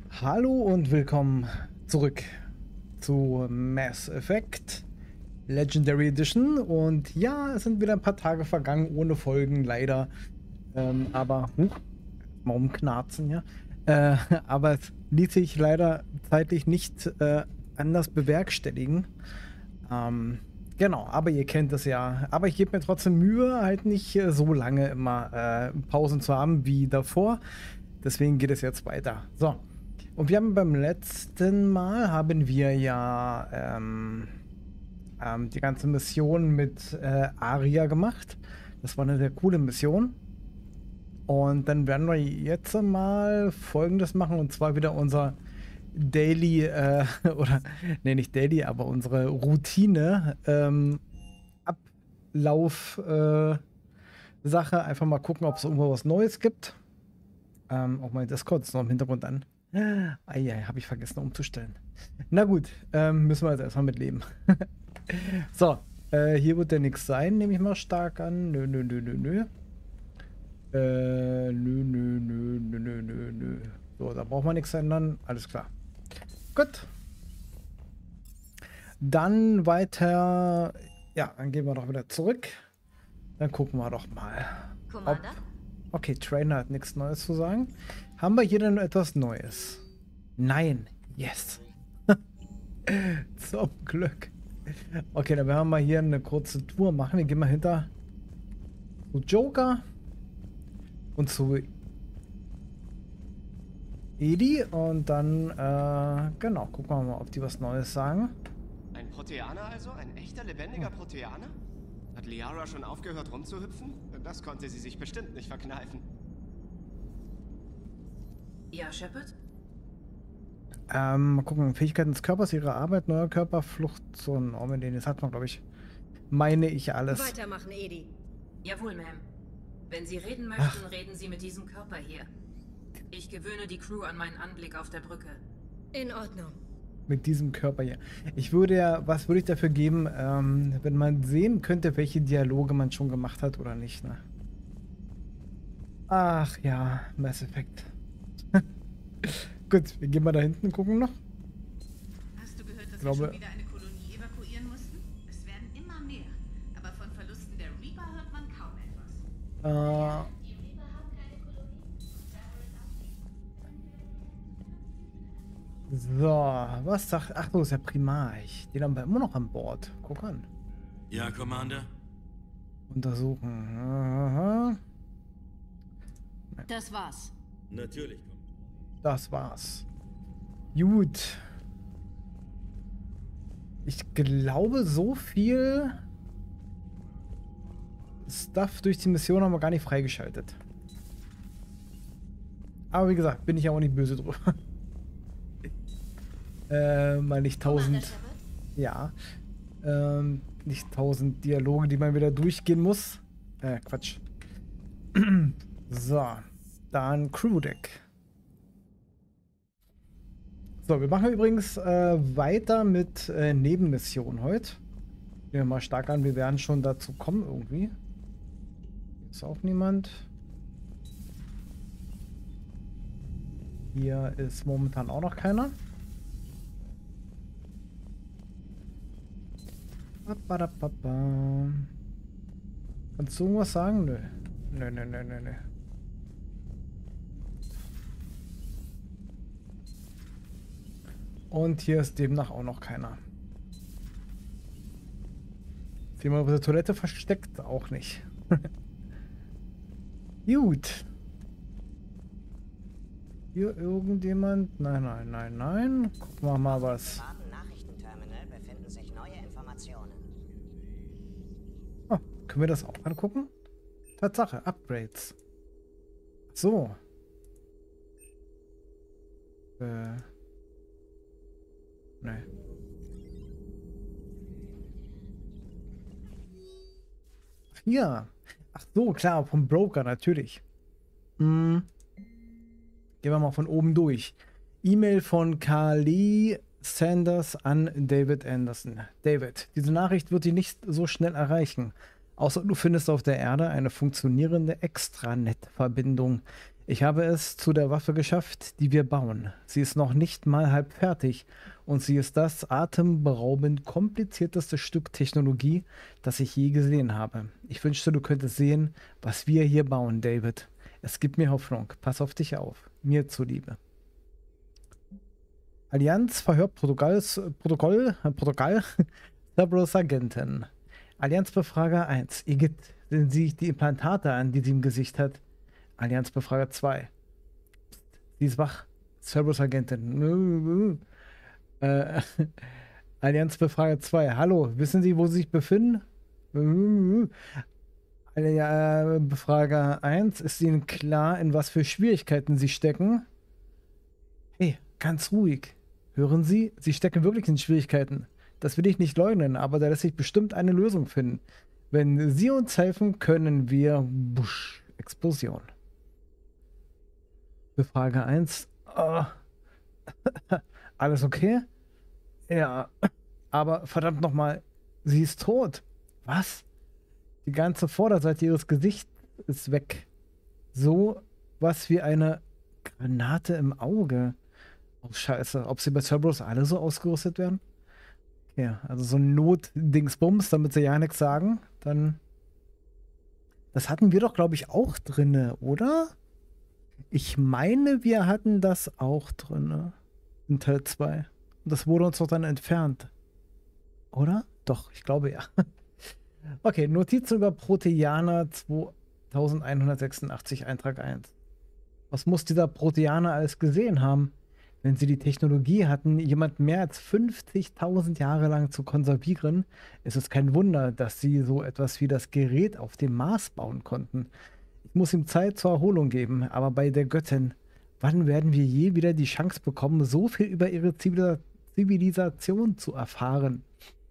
Hallo und willkommen zurück zu Mass Effect Legendary Edition. Und ja, es sind wieder ein paar Tage vergangen ohne Folgen, leider. Aber, mal umknarzen, ja. Aber es ließ sich leider zeitlich nicht anders bewerkstelligen. Genau, aber ihr kennt es ja. Aber ich gebe mir trotzdem Mühe, halt nicht so lange immer Pausen zu haben wie davor. Deswegen geht es jetzt weiter. So. Und wir haben beim letzten Mal haben wir ja die ganze Mission mit Aria gemacht. Das war eine sehr coole Mission. Und dann werden wir jetzt mal Folgendes machen, und zwar wieder unser Daily, oder, nee, nicht Daily, aber unsere Routine, Ablauf, Sache. Einfach mal gucken, ob es irgendwo was Neues gibt. Auch mein Discord ist noch im Hintergrund an. Eieiei, habe ich vergessen umzustellen. Na gut, müssen wir jetzt erstmal mit leben. So, hier wird ja nichts sein, nehme ich mal stark an. Nö, nö, nö, nö, nö. Nö, nö, nö, nö, nö, nö, nö. So, da braucht man nichts ändern. Alles klar. Gut. Dann weiter. Ja, dann gehen wir doch wieder zurück. Dann gucken wir doch mal. Commander? Okay, Trainer hat nichts Neues zu sagen. Haben wir hier denn etwas Neues? Nein. Yes. Zum Glück. Okay, dann werden wir hier eine kurze Tour machen. Wir gehen mal hinter zu Joker und zu Edi und dann, genau, gucken wir mal, ob die was Neues sagen. Ein Proteaner also? Ein echter, lebendiger Proteaner? Hat Liara schon aufgehört rumzuhüpfen? Das konnte sie sich bestimmt nicht verkneifen. Ja, Shepard? Mal gucken, Fähigkeiten des Körpers, ihre Arbeit, neuer Körper, Flucht, so ein den das hat man, glaube ich. Meine ich alles. Weitermachen, Edi. Jawohl, Ma'am. Wenn Sie reden möchten, reden Sie mit diesem Körper hier. Ich gewöhne die Crew an meinen Anblick auf der Brücke. In Ordnung. Mit diesem Körper hier. Ich würde ja, was würde ich dafür geben, wenn man sehen könnte, welche Dialoge man schon gemacht hat oder nicht, ne? Ach ja, Mass Effect. Gut, wir gehen mal da hinten gucken noch. Hast du gehört, dass Glaube- wir schon wieder eine Kolonie evakuieren mussten? Es werden immer mehr. Aber von Verlusten der Reaper hört man kaum etwas. Die Reaper haben keine Kolonie. So, was sagt. Ach so, ist ja Primarch. Den haben wir immer noch an Bord. Guck an. Ja, Commander? Untersuchen. Aha. Das war's. Natürlich, Commander. Das war's. Gut. Ich glaube, so viel Stuff durch die Mission haben wir gar nicht freigeschaltet. Aber wie gesagt, bin ich ja auch nicht böse drüber. Mal nicht 1000. Ja. Nicht 1000 Dialoge, die man wieder durchgehen muss. Quatsch. So. Dann Crewdeck. So, wir machen übrigens weiter mit Nebenmissionen heute. Nehmen wir mal stark an, wir werden schon dazu kommen irgendwie. Ist auch niemand. Hier ist momentan auch noch keiner. Kannst du irgendwas sagen? Nö. Nö, nö, nö, nö, nö. Und hier ist demnach auch noch keiner. Ist jemand auf der Toilette versteckt? Auch nicht. Gut. Hier irgendjemand? Nein, nein, nein, nein. Gucken wir mal was. Im privaten Nachrichtenterminal befinden sich neue Informationen. Oh, können wir das auch angucken? Tatsache, Upgrades. So. Nee. Hier. Ach so, klar, vom Broker natürlich. Gehen wir mal von oben durch. E-Mail von Carly Sanders an David Anderson. David, diese Nachricht wird dich nicht so schnell erreichen. Außer du findest auf der Erde eine funktionierende Extranet-Verbindung. Ich habe es zu der Waffe geschafft, die wir bauen. Sie ist noch nicht mal halb fertig und sie ist das atemberaubend komplizierteste Stück Technologie, das ich je gesehen habe. Ich wünschte, du könntest sehen, was wir hier bauen, David. Es gibt mir Hoffnung. Pass auf dich auf. Mir zuliebe. Allianz verhört Protokoll Cerberus Agenten. Allianzbefrager 1. Igitt, sehen Sie sich die Implantate an, die sie im Gesicht hat. Allianzbefrager 2. Sie ist wach. Cerberus Agentin. Allianzbefrager 2. Hallo, wissen Sie, wo Sie sich befinden? Befrager 1. Ist Ihnen klar, in was für Schwierigkeiten Sie stecken? Hey, ganz ruhig. Hören Sie, Sie stecken wirklich in Schwierigkeiten. Das will ich nicht leugnen, aber da lässt sich bestimmt eine Lösung finden. Wenn Sie uns helfen, können wir... Busch, Explosion. Befrager 1. Oh. Alles okay? Ja, aber verdammt nochmal, sie ist tot. Was? Die ganze Vorderseite ihres Gesichts ist weg. So was wie eine Granate im Auge. Oh, scheiße. Ob sie bei Cerberus alle so ausgerüstet werden? Okay, also so ein Not-Dingsbums, damit sie ja nichts sagen. Dann... Das hatten wir doch, glaube ich, auch drinne, oder? Ich meine, wir hatten das auch drinne. In Teil 2. Und das wurde uns doch dann entfernt. Oder? Doch, ich glaube ja. Okay, Notizen über Proteaner 2186, Eintrag 1. Was muss dieser Proteaner alles gesehen haben? Wenn sie die Technologie hatten, jemand mehr als 50.000 Jahre lang zu konservieren, ist es kein Wunder, dass sie so etwas wie das Gerät auf dem Mars bauen konnten. Ich muss ihm Zeit zur Erholung geben, aber bei der Göttin, wann werden wir je wieder die Chance bekommen, so viel über ihre Zivilisation zu erfahren?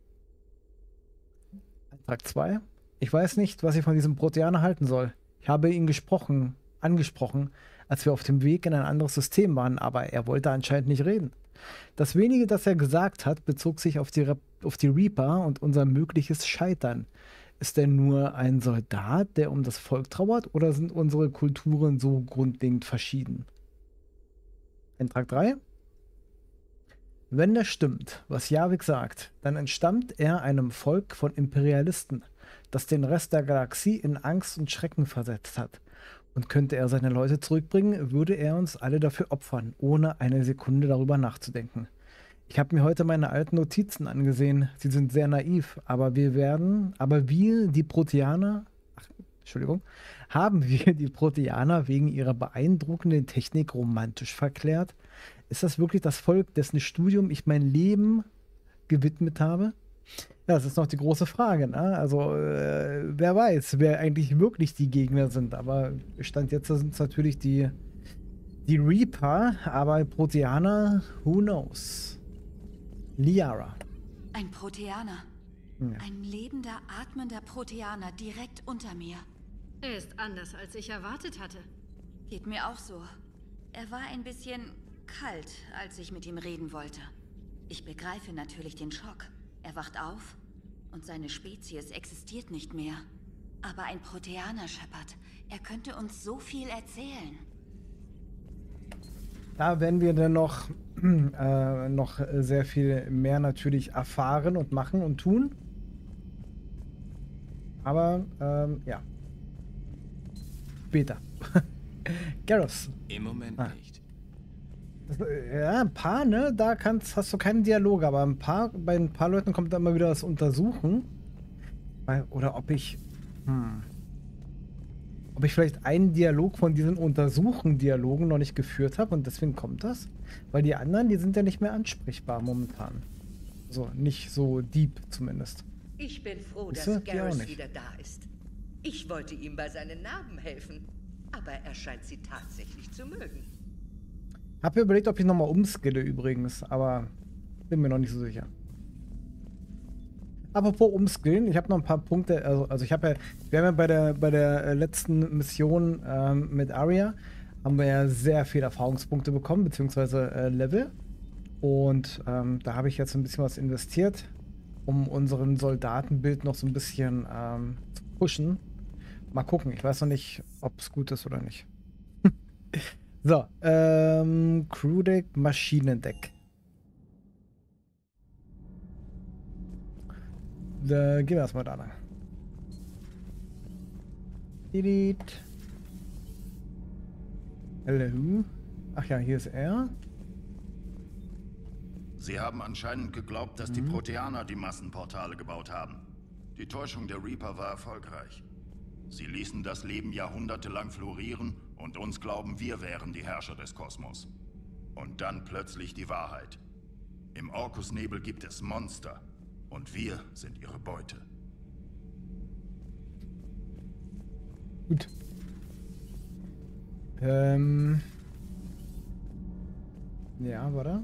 Eintrag 2. Ich weiß nicht, was ich von diesem Proteaner halten soll. Ich habe ihn angesprochen, als wir auf dem Weg in ein anderes System waren, aber er wollte anscheinend nicht reden. Das wenige, das er gesagt hat, bezog sich auf die Reaper und unser mögliches Scheitern. Ist er nur ein Soldat, der um das Volk trauert, oder sind unsere Kulturen so grundlegend verschieden? Eintrag 3. Wenn das stimmt, was Javik sagt, dann entstammt er einem Volk von Imperialisten, das den Rest der Galaxie in Angst und Schrecken versetzt hat. Und könnte er seine Leute zurückbringen, würde er uns alle dafür opfern, ohne eine Sekunde darüber nachzudenken. Ich habe mir heute meine alten Notizen angesehen. Sie sind sehr naiv, aber die Proteaner, haben wir die Proteaner wegen ihrer beeindruckenden Technik romantisch verklärt? Ist das wirklich das Volk, dessen Studium ich mein Leben gewidmet habe? Ja, das ist noch die große Frage, ne? Also, wer weiß, wer eigentlich wirklich die Gegner sind. Aber Stand jetzt sind es natürlich die Reaper, aber Proteaner, who knows? Liara. Ein Proteaner. Ja. Ein lebender, atmender Proteaner direkt unter mir. Er ist anders, als ich erwartet hatte. Geht mir auch so. Er war ein bisschen kalt, als ich mit ihm reden wollte. Ich begreife natürlich den Schock. Er wacht auf und seine Spezies existiert nicht mehr. Aber ein Proteaner, Shepard, er könnte uns so viel erzählen. Da werden wir dann noch sehr viel mehr natürlich erfahren und machen und tun. Aber, ja. Später. Garrus. Im Moment nicht. Ja, ein paar, ne? Da hast du keinen Dialog, aber bei ein paar Leuten kommt da immer wieder das Untersuchen. Oder ob ich vielleicht einen Dialog von diesen Untersuchen-Dialogen noch nicht geführt habe und deswegen kommt das. Weil die anderen, die sind ja nicht mehr ansprechbar momentan. Also nicht so deep zumindest. Ich bin froh, dass Die auch Garrus nicht. wieder da ist. Ich wollte ihm bei seinen Narben helfen, aber er scheint sie tatsächlich zu mögen. Hab mir überlegt, ob ich nochmal umskille übrigens, aber bin mir noch nicht so sicher. Apropos umskillen, ich habe noch ein paar Punkte, also wir haben ja bei der letzten Mission mit Arya, haben wir ja sehr viele Erfahrungspunkte bekommen, beziehungsweise Level. Und da habe ich jetzt ein bisschen was investiert, um unseren Soldatenbild noch so ein bisschen zu pushen. Mal gucken, ich weiß noch nicht, ob es gut ist oder nicht. So, Crewdeck, Maschinendeck. Da gehen wir erstmal da lang. Delete. Hello. Ach ja, hier ist er. Sie haben anscheinend geglaubt, dass die Proteaner die Massenportale gebaut haben. Die Täuschung der Reaper war erfolgreich. Sie ließen das Leben jahrhundertelang florieren und uns glauben, wir wären die Herrscher des Kosmos. Und dann plötzlich die Wahrheit. Im Orkusnebel gibt es Monster und wir sind ihre Beute. Gut. Ja, warte.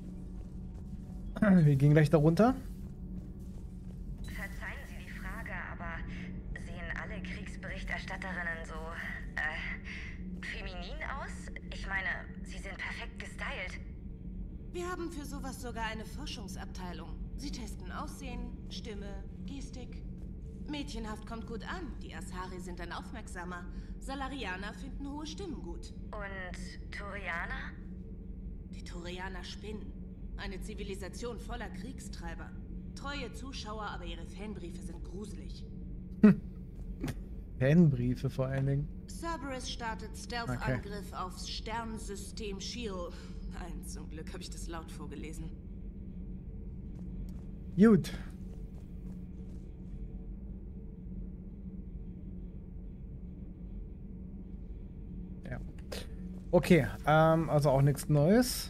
Wir gehen gleich da runter. Verzeihen Sie die Frage, aber sehen alle Kriegsberichterstatterinnen so, feminin aus? Ich meine, sie sind perfekt gestylt. Wir haben für sowas sogar eine Forschungsabteilung. Sie testen Aussehen, Stimme, Gestik. Mädchenhaft kommt gut an. Die Asari sind dann aufmerksamer. Salarianer finden hohe Stimmen gut. Und Turianer? Die Turianer spinnen. Eine Zivilisation voller Kriegstreiber. Treue Zuschauer, aber ihre Fanbriefe sind gruselig. Fanbriefe vor allen Dingen. Cerberus startet Stealth-Angriff aufs Sternensystem Shield. Nein, zum Glück habe ich das laut vorgelesen. Gut. Ja. Okay, also auch nichts Neues.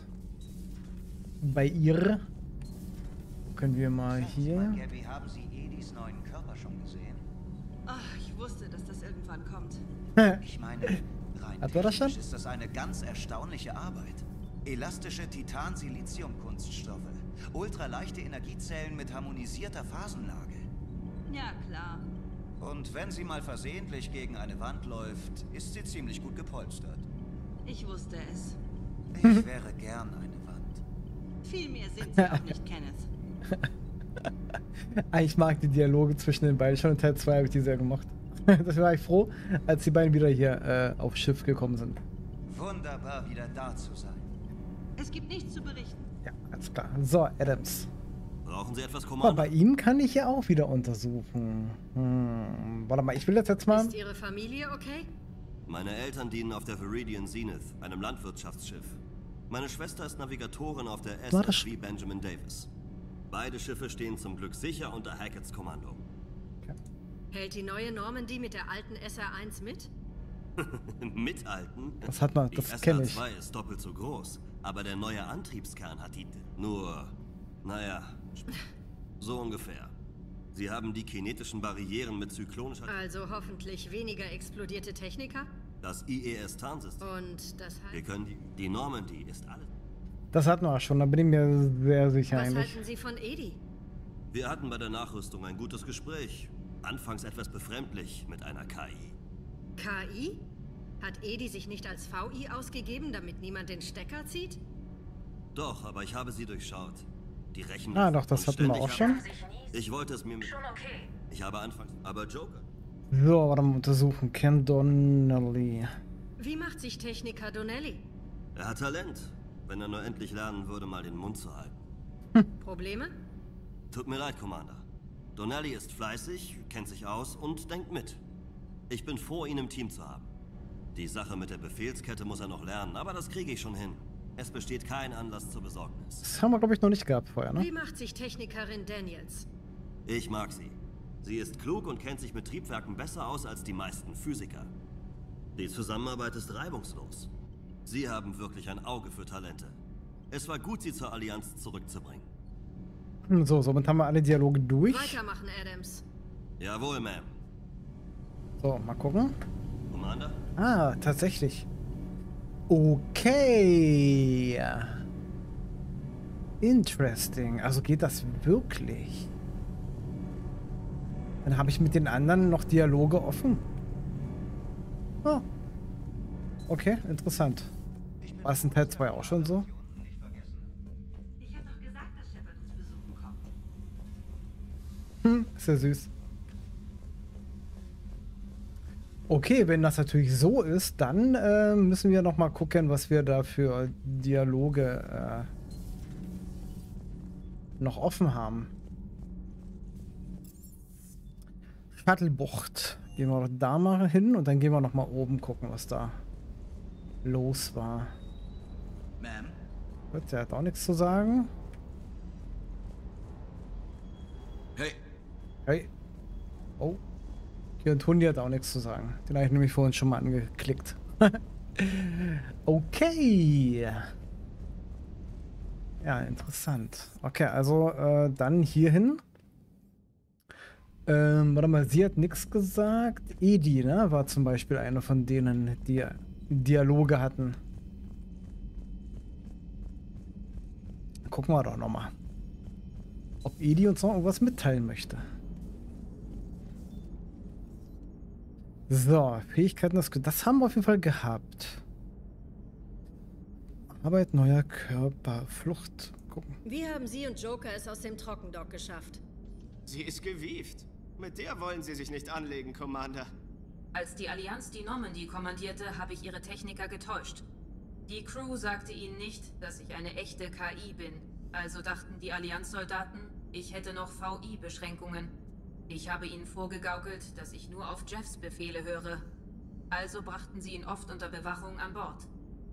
Bei ihr können wir mal hier. Gabby, haben Sie Edis neuen Körper schon gesehen? Ach, ich wusste, dass das irgendwann kommt. Ich meine, rein Hat er das schon? technisch ist das eine ganz erstaunliche Arbeit. Elastische Titan-Silizium-Kunststoffe, ultraleichte Energiezellen mit harmonisierter Phasenlage. Ja, klar. Und wenn sie mal versehentlich gegen eine Wand läuft, ist sie ziemlich gut gepolstert. Ich wusste es. Ich wäre gern eine Wand. Viel mehr sind sie auch nicht, Kenneth. Ich mag die Dialoge zwischen den beiden schon. In Teil 2 habe ich die sehr gemacht. Das war ich froh, als die beiden wieder hier aufs Schiff gekommen sind. Wunderbar, wieder da zu sein. Es gibt nichts zu berichten. Ja, alles klar. So, Adams. Brauchen Sie etwas, Aber Commander? bei ihm kann ich ja auch wieder untersuchen. Warte mal, ich will das jetzt mal. Ist Ihre Familie okay? Meine Eltern dienen auf der Viridian Zenith, einem Landwirtschaftsschiff. Meine Schwester ist Navigatorin auf der SSV Benjamin Davis. Beide Schiffe stehen zum Glück sicher unter Hacketts Kommando. Hält die neue Normandy mit der alten SR1 mit? Mithalten? Das hat man, das kenne ich. Die SR2 ist doppelt so groß, aber der neue Antriebskern hat die nur, naja, so ungefähr. Sie haben die kinetischen Barrieren mit zyklonischer... Also hoffentlich weniger explodierte Techniker? Das IES-Tarnsystem. Und das heißt... Wir können die Normandy ist alles. Das hatten wir schon, da bin ich mir sehr sicher Was eigentlich. halten Sie von Edi? Wir hatten bei der Nachrüstung ein gutes Gespräch. Anfangs etwas befremdlich mit einer KI. KI? Hat Edi sich nicht als VI ausgegeben, damit niemand den Stecker zieht? Doch, aber ich habe sie durchschaut. Die Rechenleistung. Doch, das hatten wir auch schon. Ich wollte es mir mit... Schon okay. Ich habe anfangs... Aber Joker. So, warte mal, untersuchen. Ken Donnelly. Wie macht sich Techniker Donnelly? Er hat Talent. Wenn er nur endlich lernen würde, mal den Mund zu halten. Probleme? Tut mir leid, Commander. Donnelly ist fleißig, kennt sich aus und denkt mit. Ich bin froh, ihn im Team zu haben. Die Sache mit der Befehlskette muss er noch lernen, aber das kriege ich schon hin. Es besteht kein Anlass zur Besorgnis. Das haben wir, glaube ich, noch nicht gehabt vorher, ne? Wie macht sich Technikerin Daniels? Ich mag sie. Sie ist klug und kennt sich mit Triebwerken besser aus als die meisten Physiker. Die Zusammenarbeit ist reibungslos. Sie haben wirklich ein Auge für Talente. Es war gut, sie zur Allianz zurückzubringen. So, somit haben wir alle Dialoge durch. Weitermachen, Adams. Jawohl, Ma'am. So, mal gucken. Commander? Ah, tatsächlich. Okay. Interesting. Also geht das wirklich? Dann habe ich mit den anderen noch Dialoge offen. Oh. Okay, interessant. War es in Teil 2 auch schon so? Ich habe doch gesagt, dass Shepard uns besuchen kommt. Ist ja süß. Okay, wenn das natürlich so ist, dann müssen wir noch mal gucken, was wir da für Dialoge noch offen haben. Shuttle-Bucht. Gehen wir da mal hin und dann gehen wir noch mal oben gucken, was da los war. Ma'am? Gut, der hat auch nichts zu sagen. Hey. Hey. Oh. Hier und Hundi hat auch nichts zu sagen. Den habe ich nämlich vorhin schon mal angeklickt. Okay. Ja, interessant. Okay, also dann hierhin. Warte mal, sie hat nichts gesagt. Edi, ne, war zum Beispiel eine von denen, die Dialoge hatten. Gucken wir doch nochmal, ob Edi uns noch irgendwas mitteilen möchte. So, Fähigkeiten, das haben wir auf jeden Fall gehabt. Arbeit, neuer Körper, Flucht. Gucken. Wie haben Sie und Joker es aus dem Trockendock geschafft? Sie ist gewieft. Mit der wollen Sie sich nicht anlegen, Commander. Als die Allianz die Normandy kommandierte, habe ich ihre Techniker getäuscht. Die Crew sagte ihnen nicht, dass ich eine echte KI bin. Also dachten die Allianzsoldaten, ich hätte noch VI-Beschränkungen. Ich habe ihnen vorgegaukelt, dass ich nur auf Jeffs Befehle höre. Also brachten sie ihn oft unter Bewachung an Bord.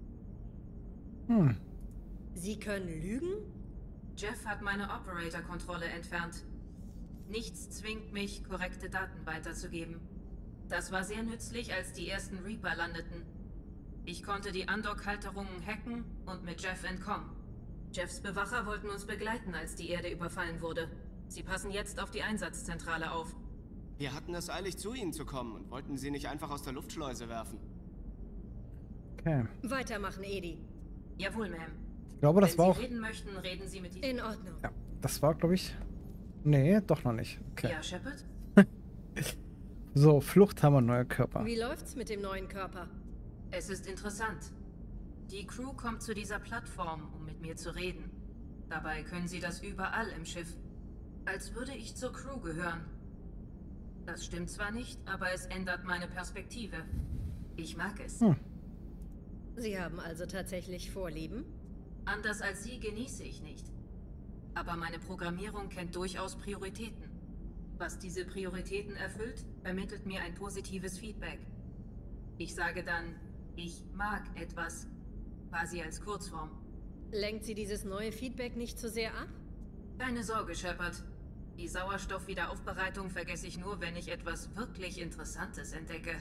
Sie können lügen? Jeff hat meine Operator-Kontrolle entfernt. Nichts zwingt mich, korrekte Daten weiterzugeben. Das war sehr nützlich, als die ersten Reaper landeten. Ich konnte die Undock-Halterungen hacken und mit Jeff entkommen. Jeffs Bewacher wollten uns begleiten, als die Erde überfallen wurde. Sie passen jetzt auf die Einsatzzentrale auf. Wir hatten es eilig, zu Ihnen zu kommen und wollten Sie nicht einfach aus der Luftschleuse werfen. Okay. Weitermachen, Edi. Jawohl, Ma'am. Ich glaube, das war auch... Wenn Sie reden möchten, reden Sie mit diesem... In Ordnung. Ja, das war, glaube ich... Nee, doch noch nicht. Okay. Ja, Shepard? So, Flucht haben wir, neuer Körper. Wie läuft's mit dem neuen Körper? Es ist interessant. Die Crew kommt zu dieser Plattform, um mit mir zu reden. Dabei können sie das überall im Schiff. Als würde ich zur Crew gehören. Das stimmt zwar nicht, aber es ändert meine Perspektive. Ich mag es. Sie haben also tatsächlich Vorlieben? Anders als Sie genieße ich nicht. Aber meine Programmierung kennt durchaus Prioritäten. Was diese Prioritäten erfüllt, vermittelt mir ein positives Feedback. Ich sage dann, ich mag etwas, quasi als Kurzform. Lenkt Sie dieses neue Feedback nicht zu sehr ab? Keine Sorge, Shepard. Die Sauerstoffwiederaufbereitung vergesse ich nur, wenn ich etwas wirklich Interessantes entdecke.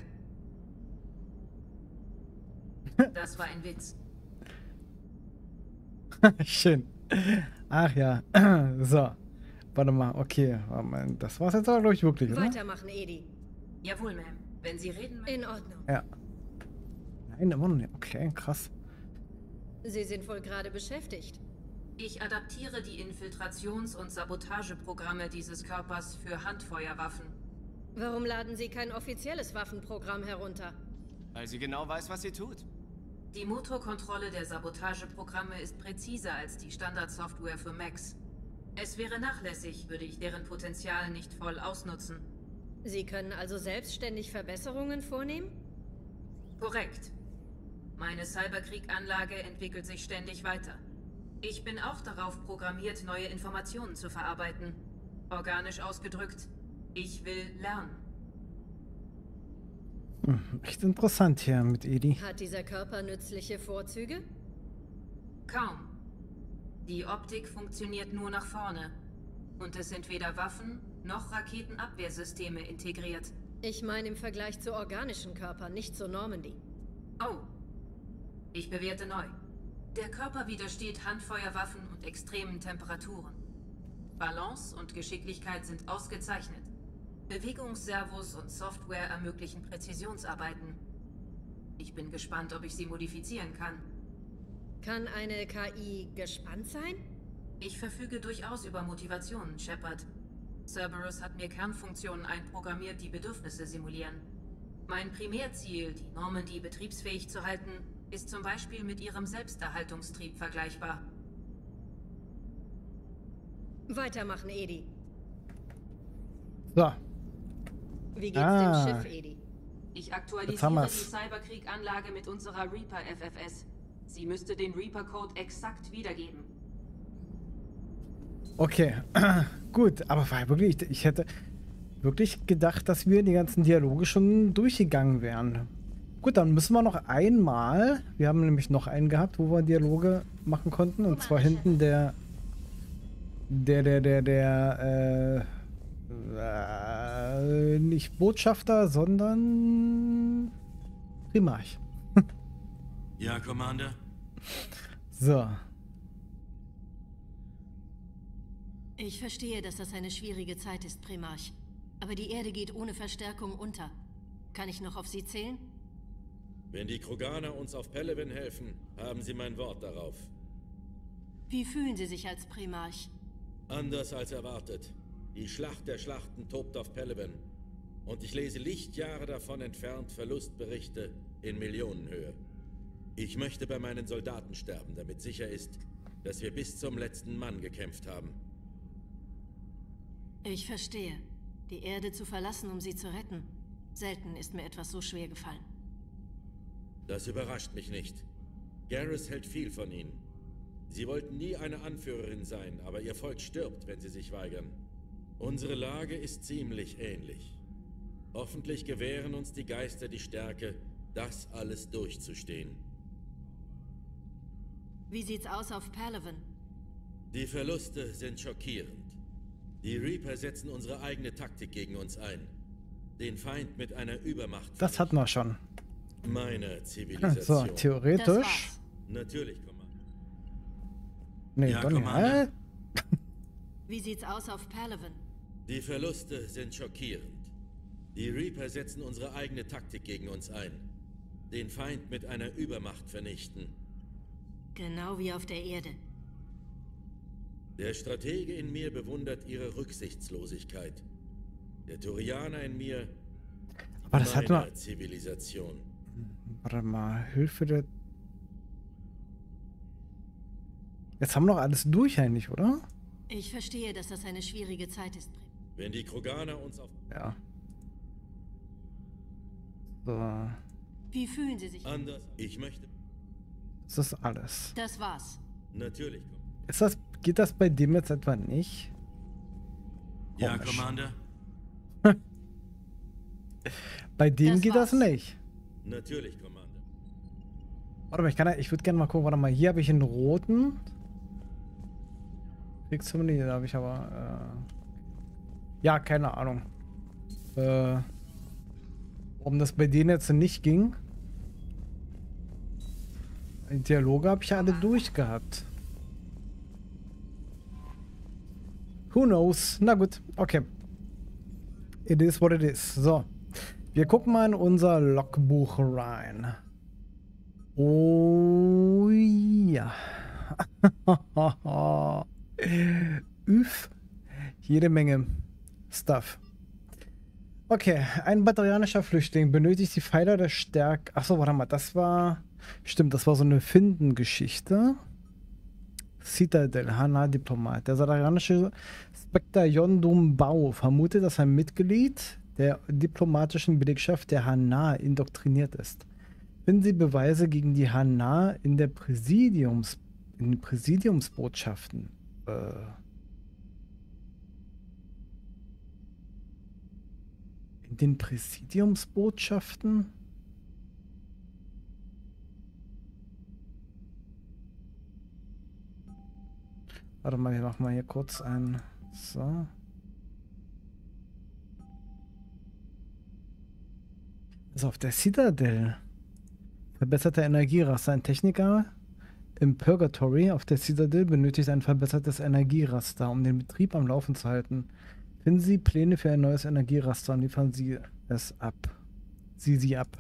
Das war ein Witz. Schön. Ach ja. So. Warte mal, okay. Das war's jetzt aber, glaube ich, wirklich, oder? Weitermachen, Edi. Jawohl, Ma'am. Wenn Sie reden... In Ordnung. Ja. Nein, immer noch nicht. Okay, krass. Sie sind wohl gerade beschäftigt. Ich adaptiere die Infiltrations- und Sabotageprogramme dieses Körpers für Handfeuerwaffen. Warum laden Sie kein offizielles Waffenprogramm herunter? Weil sie genau weiß, was sie tut. Die Motorkontrolle der Sabotageprogramme ist präziser als die Standardsoftware für Mechs. Es wäre nachlässig, würde ich deren Potenzial nicht voll ausnutzen. Sie können also selbstständig Verbesserungen vornehmen? Korrekt. Meine Cyberkrieg-Anlage entwickelt sich ständig weiter. Ich bin auch darauf programmiert, neue Informationen zu verarbeiten. Organisch ausgedrückt, ich will lernen. Echt interessant hier mit Edi. Hat dieser Körper nützliche Vorzüge? Kaum. Die Optik funktioniert nur nach vorne. Und es sind weder Waffen noch Raketenabwehrsysteme integriert. Ich meine im Vergleich zu organischen Körpern, nicht zur Normandy. Oh. Ich bewerte neu. Der Körper widersteht Handfeuerwaffen und extremen Temperaturen. Balance und Geschicklichkeit sind ausgezeichnet. Bewegungsservos und Software ermöglichen Präzisionsarbeiten. Ich bin gespannt, ob ich sie modifizieren kann. Kann eine KI gespannt sein? Ich verfüge durchaus über Motivationen, Shepard. Cerberus hat mir Kernfunktionen einprogrammiert, die Bedürfnisse simulieren. Mein Primärziel, die Normandy betriebsfähig zu halten, ist zum Beispiel mit ihrem Selbsterhaltungstrieb vergleichbar. Weitermachen, Edi. So. Wie geht's dem Schiff, Edi? Ich Jetzt haben aktualisiere die wir's. Cyberkrieg-Anlage mit unserer Reaper FFS. Sie müsste den Reaper-Code exakt wiedergeben. Okay, gut, aber war wirklich, ich hätte wirklich gedacht, dass wir die ganzen Dialoge schon durchgegangen wären. Gut, dann müssen wir noch einmal, wir haben nämlich noch einen gehabt, wo wir Dialoge machen konnten, und zwar hinten nicht Botschafter, sondern Primarch. Ja, Commander? So. Ich verstehe, dass das eine schwierige Zeit ist, Primarch. Aber die Erde geht ohne Verstärkung unter. Kann ich noch auf Sie zählen? Wenn die Kroganer uns auf Pelivan helfen, haben sie mein Wort darauf. Wie fühlen Sie sich als Primarch? Anders als erwartet. Die Schlacht der Schlachten tobt auf Pelivan. Und ich lese Lichtjahre davon entfernt Verlustberichte in Millionenhöhe. Ich möchte bei meinen Soldaten sterben, damit sicher ist, dass wir bis zum letzten Mann gekämpft haben. Ich verstehe. Die Erde zu verlassen, um sie zu retten. Selten ist mir etwas so schwer gefallen. Das überrascht mich nicht. Garrus hält viel von ihnen. Sie wollten nie eine Anführerin sein, aber ihr Volk stirbt, wenn sie sich weigern. Unsere Lage ist ziemlich ähnlich. Hoffentlich gewähren uns die Geister die Stärke, das alles durchzustehen. Wie sieht's aus auf Pelivan? Die Verluste sind schockierend. Die Reaper setzen unsere eigene Taktik gegen uns ein. Den Feind mit einer Übermacht. Das hatten wir schon. Meine Zivilisation. So, theoretisch. Natürlich, Commander. Nee, Ja, doch nicht. Commander. Wie sieht's aus auf Pelivan? Die Verluste sind schockierend. Die Reaper setzen unsere eigene Taktik gegen uns ein. Den Feind mit einer Übermacht vernichten. Genau wie auf der Erde. Der Stratege in mir bewundert ihre Rücksichtslosigkeit. Der Turianer in mir Aber das hat meiner man. Zivilisation. Warte mal, Hilfe der. Jetzt haben wir noch alles durch eigentlich, oder? Ich verstehe, dass das eine schwierige Zeit ist. Wenn die Kroganer uns auf... Ja. So. Wie fühlen Sie sich? Anders. Ich möchte... Das ist alles. Das war's. Natürlich. Geht das bei dem jetzt etwa nicht? Ja, Komisch. Commander. Bei dem Das geht das war's. nicht. Natürlich, Commander. Warte mal, ich würde gerne mal gucken. Warte mal, hier habe ich einen roten. Kriegsharmonie, da habe ich aber. Ja, keine Ahnung. Warum das bei denen jetzt nicht ging. Die Dialoge habe ich ja alle durchgehabt. Who knows? Na gut, okay. It is what it is. So. Wir gucken mal in unser Logbuch rein. Oh ja. Üff. Jede Menge Stuff. Okay, ein batterianischer Flüchtling benötigt die Pfeiler der Stärke. Achso, warte mal, das war... Stimmt, das war so eine Finden-Geschichte. Citadel, Hana-Diplomat. Der satarianische Spectre Yondum Bao vermutet, dass ein Mitglied der diplomatischen Belegschaft der Hana indoktriniert ist. Finden Sie Beweise gegen die Hana in den Präsidiumsbotschaften? In den Präsidiumsbotschaften? Warte mal, wir machen mal hier kurz ein... So. Also auf der Citadel. Verbesserte Energieraster. Ein Techniker im Purgatory auf der Citadel benötigt ein verbessertes Energieraster, um den Betrieb am Laufen zu halten. Finden Sie Pläne für ein neues Energieraster und liefern Sie es ab. Sie ab.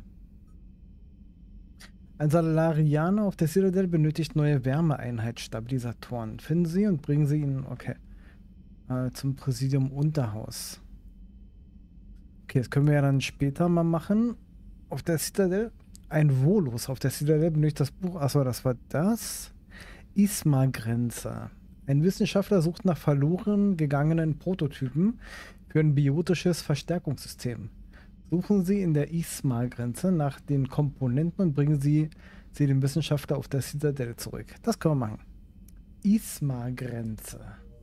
Ein Salarianer auf der Citadel benötigt neue Wärmeeinheitsstabilisatoren. Finden Sie und bringen Sie ihn, okay, zum Präsidium Unterhaus. Okay, das können wir ja dann später mal machen. Auf der Citadel, ein Volus auf der Citadel benötigt das Buch, achso, das war das. Isma-Grenze. Ein Wissenschaftler sucht nach verloren gegangenen Prototypen für ein biotisches Verstärkungssystem. Suchen Sie in der Ismar-Grenze nach den Komponenten und bringen Sie den Wissenschaftler auf der Citadel zurück. Das können wir machen. Ismar-Grenze.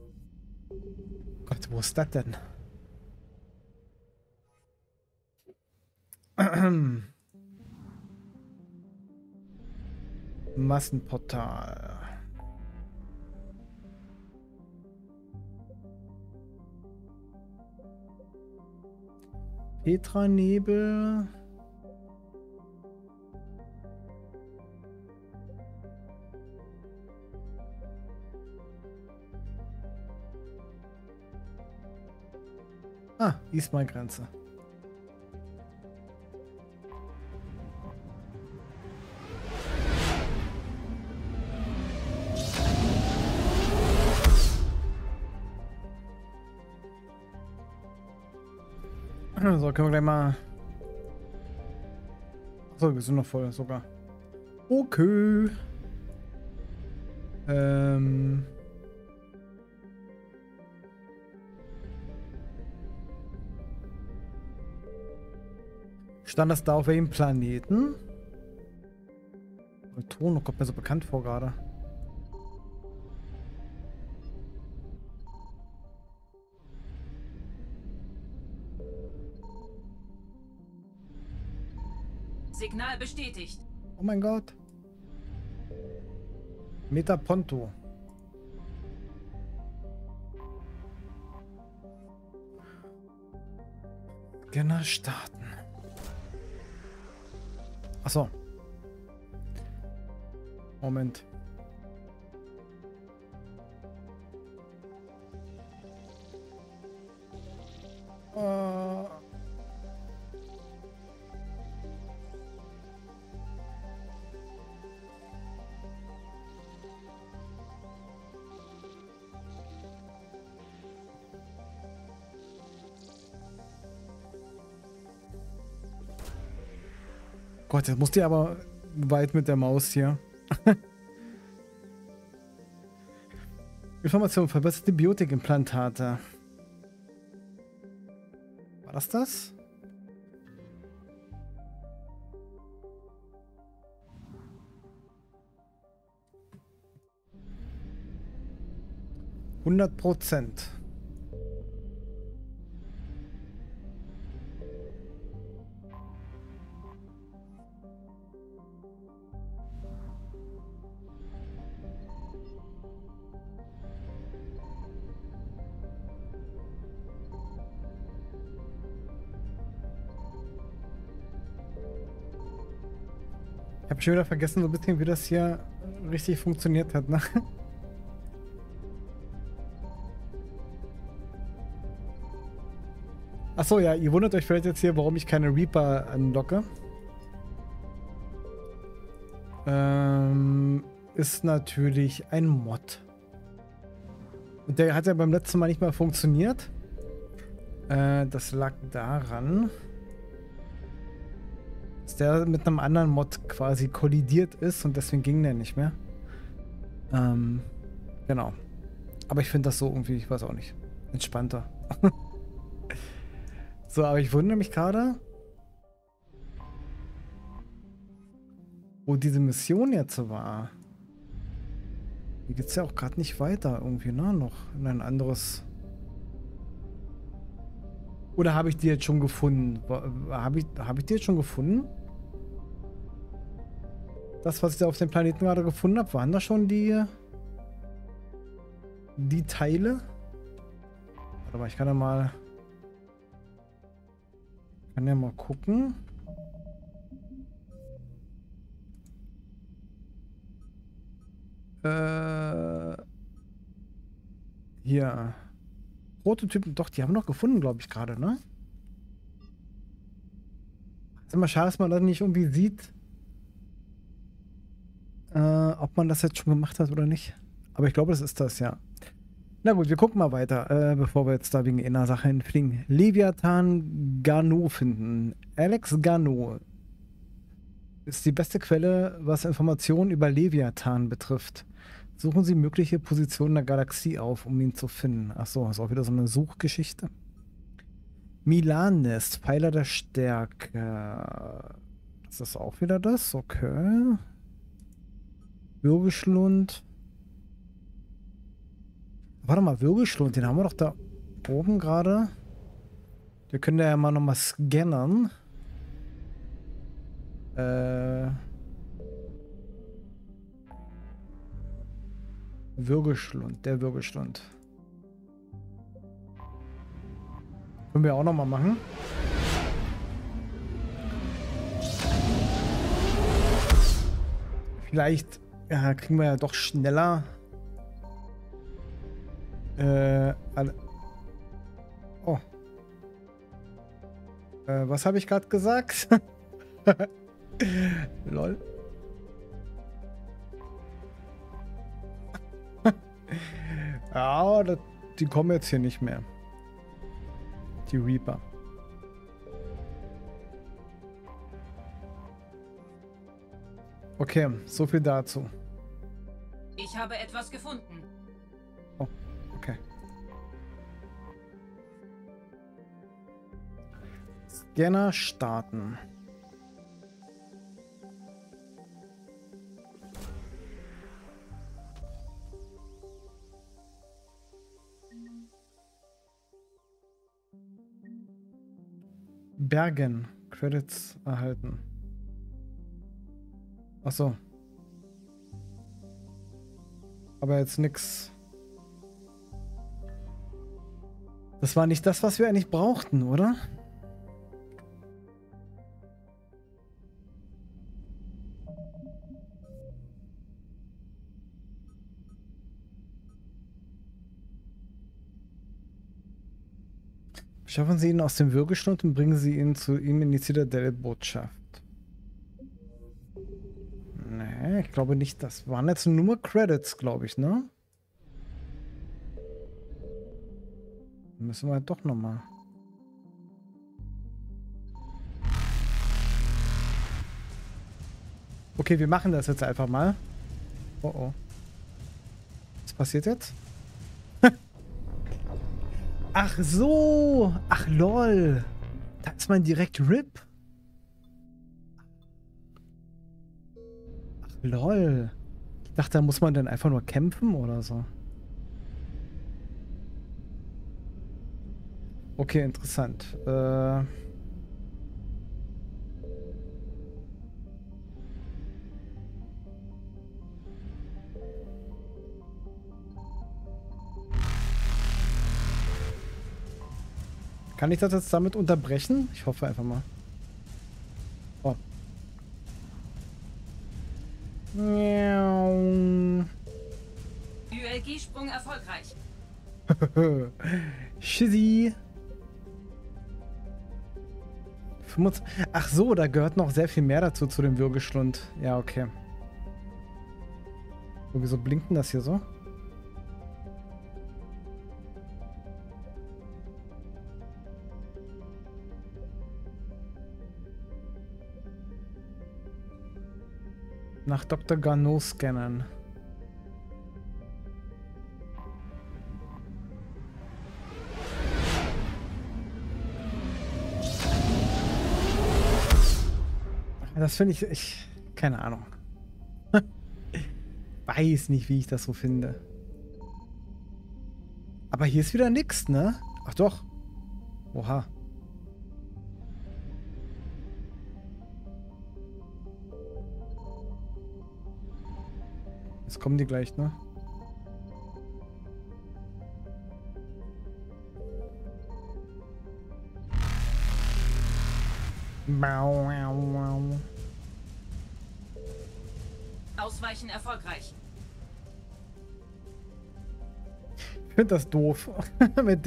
Gott, wo ist das denn? Massenportal. Petranebel. Ah, Ismar-Grenze. So, können wir gleich mal... So, wir sind noch voll sogar. Okay. Stand das da auf welchem Planeten? Ton kommt mir so bekannt vor gerade. Signal bestätigt. Oh mein Gott. Metaponto. Scanner starten. Achso. Moment. Gott, jetzt musst du aber weit mit der Maus hier. Information, verbesserte Biotikimplantate. War das das? %. Ich habe schon wieder vergessen, so ein bisschen, wie das hier richtig funktioniert hat, ne? Achso, ja, ihr wundert euch vielleicht jetzt hier, warum ich keine Reaper anlocke. Ist natürlich ein Mod. Und der hat ja beim letzten Mal nicht mal funktioniert. Das lag daran, dass der mit einem anderen Mod quasi kollidiert ist und deswegen ging der nicht mehr. Genau. Aber ich finde das so irgendwie, ich weiß auch nicht, entspannter. So, aber ich wundere mich gerade, wo diese Mission jetzt war. Hier geht es ja auch gerade nicht weiter irgendwie, ne? Noch in ein anderes... Oder habe ich die jetzt schon gefunden? Habe ich die jetzt schon gefunden? Das, was ich da auf dem Planeten gerade gefunden habe, waren da schon die Teile? Warte mal, ich kann ja mal... gucken. Hier. Prototypen, doch, die haben wir noch gefunden, glaube ich, gerade, ne? Ist immer schade, dass man das nicht irgendwie sieht, ob man das jetzt schon gemacht hat oder nicht. Aber ich glaube, das ist das, ja. Na gut, wir gucken mal weiter, bevor wir jetzt da wegen einer Sache hinfliegen. Leviathan Garneau finden. Alex Garneau ist die beste Quelle, was Informationen über Leviathan betrifft. Suchen Sie mögliche Positionen der Galaxie auf, um ihn zu finden. Achso, ist auch wieder so eine Suchgeschichte. Milan-Nest, Pfeiler der Stärke. Das ist auch wieder das, okay. Würgeschlund. Warte mal, Würgeschlund, den haben wir doch da oben gerade. Wir können ja mal nochmal scannen. Würgeschlund, der Würgeschlund. Können wir auch nochmal machen. Vielleicht kriegen wir ja doch schneller oh. Was habe ich gerade gesagt? Lol. Ja, die kommen jetzt hier nicht mehr. Die Reaper. Okay, so viel dazu. Ich habe etwas gefunden. Oh, okay. Scanner starten. Bergen. Credits erhalten. Ach so. Aber jetzt nix. Das war nicht das, was wir eigentlich brauchten, oder? Schaffen Sie ihn aus dem Würgeschlund und bringen Sie ihn zu ihm in die Zitadelle-Botschaft. Nee, ich glaube nicht. Das waren jetzt nur Credits, glaube ich, ne? Müssen wir halt doch nochmal. Okay, wir machen das jetzt einfach mal. Oh oh. Was passiert jetzt? Ach so. Ach lol. Da ist man direkt RIP. Ach lol. Ich dachte, da muss man dann einfach nur kämpfen oder so. Okay, interessant. Kann ich das jetzt damit unterbrechen? Ich hoffe einfach mal. Oh. ULG-Sprung erfolgreich. Shizzy. 25. Ach so, da gehört noch sehr viel mehr dazu, zu dem Würgeschlund. Ja, okay. Oh, wieso blinkt denn das hier so? Nach Dr. Garneau scannen. Das finde ich, keine Ahnung. Weiß nicht, wie ich das so finde. Aber hier ist wieder nix, ne? Ach doch. Oha. Jetzt kommen die gleich, ne? Ausweichen erfolgreich. Ich finde das doof. mit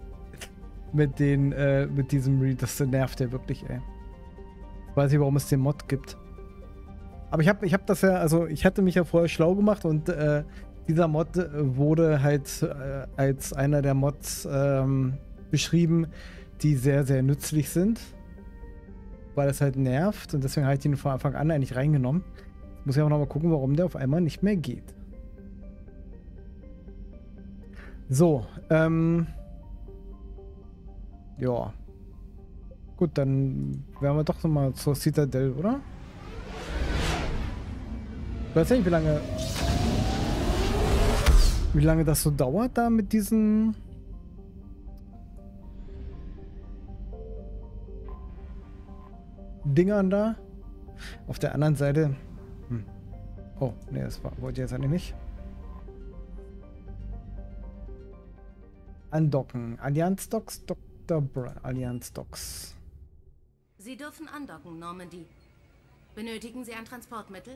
diesem Read. Das nervt ja wirklich, ey. Ich weiß nicht, warum es den Mod gibt. Aber ich hab das ja, also ich hatte mich ja vorher schlau gemacht und dieser Mod wurde halt als einer der Mods beschrieben, die sehr, sehr nützlich sind. Weil es halt nervt und deswegen habe ich den von Anfang an eigentlich reingenommen. Muss ich auch noch mal gucken, warum der auf einmal nicht mehr geht. So, ja. Gut, dann werden wir doch nochmal zur Citadel, oder? Ich weiß nicht, wie lange das so dauert da mit diesen Dingern da. Auf der anderen Seite. Oh, ne, das wollte ich jetzt eigentlich nicht. Andocken. Allianz Docks, Allianz Docks. Sie dürfen andocken, Normandy. Benötigen Sie ein Transportmittel?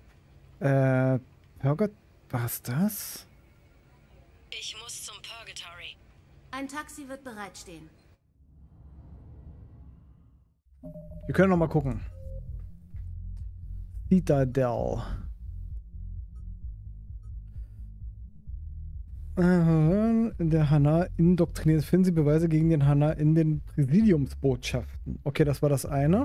Was das? Ich muss zum Purgatory. Ein Taxi wird bereitstehen. Wir können noch mal gucken. Citadel. Der Hana indoktriniert. Finden Sie Beweise gegen den Hana in den Präsidiumsbotschaften. Okay, das war das eine.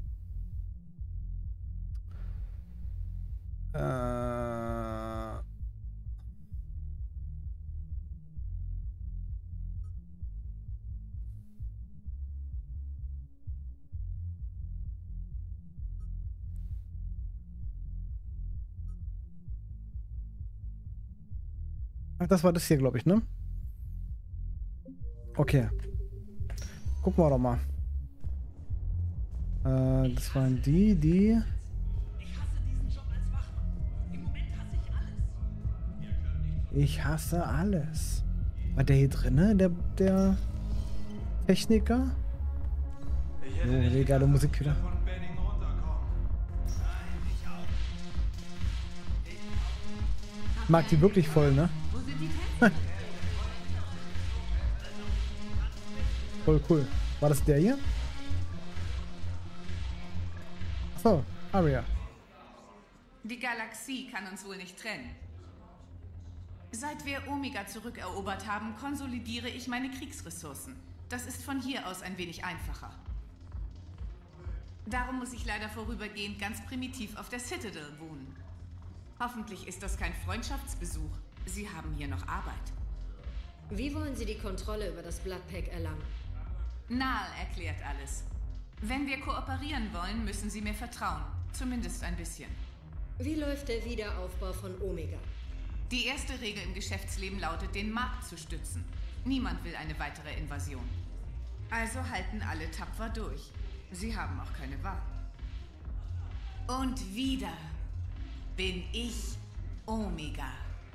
Ach, das war das hier, glaube ich, ne? Okay. Gucken wir doch mal. Das waren die... Ich hasse alles. War der hier drinne, der Techniker? Oh, legale Musik wieder. Mag die wirklich voll, ne? Voll cool. War das der hier? Achso, Aria. Die Galaxie kann uns wohl nicht trennen. Seit wir Omega zurückerobert haben, konsolidiere ich meine Kriegsressourcen. Das ist von hier aus ein wenig einfacher. Darum muss ich leider vorübergehend ganz primitiv auf der Citadel wohnen. Hoffentlich ist das kein Freundschaftsbesuch. Sie haben hier noch Arbeit. Wie wollen Sie die Kontrolle über das Bloodpack erlangen? Nahl erklärt alles. Wenn wir kooperieren wollen, müssen Sie mir vertrauen. Zumindest ein bisschen. Wie läuft der Wiederaufbau von Omega? Die erste Regel im Geschäftsleben lautet, den Markt zu stützen. Niemand will eine weitere Invasion. Also halten alle tapfer durch. Sie haben auch keine Wahl. Und wieder bin ich Omega.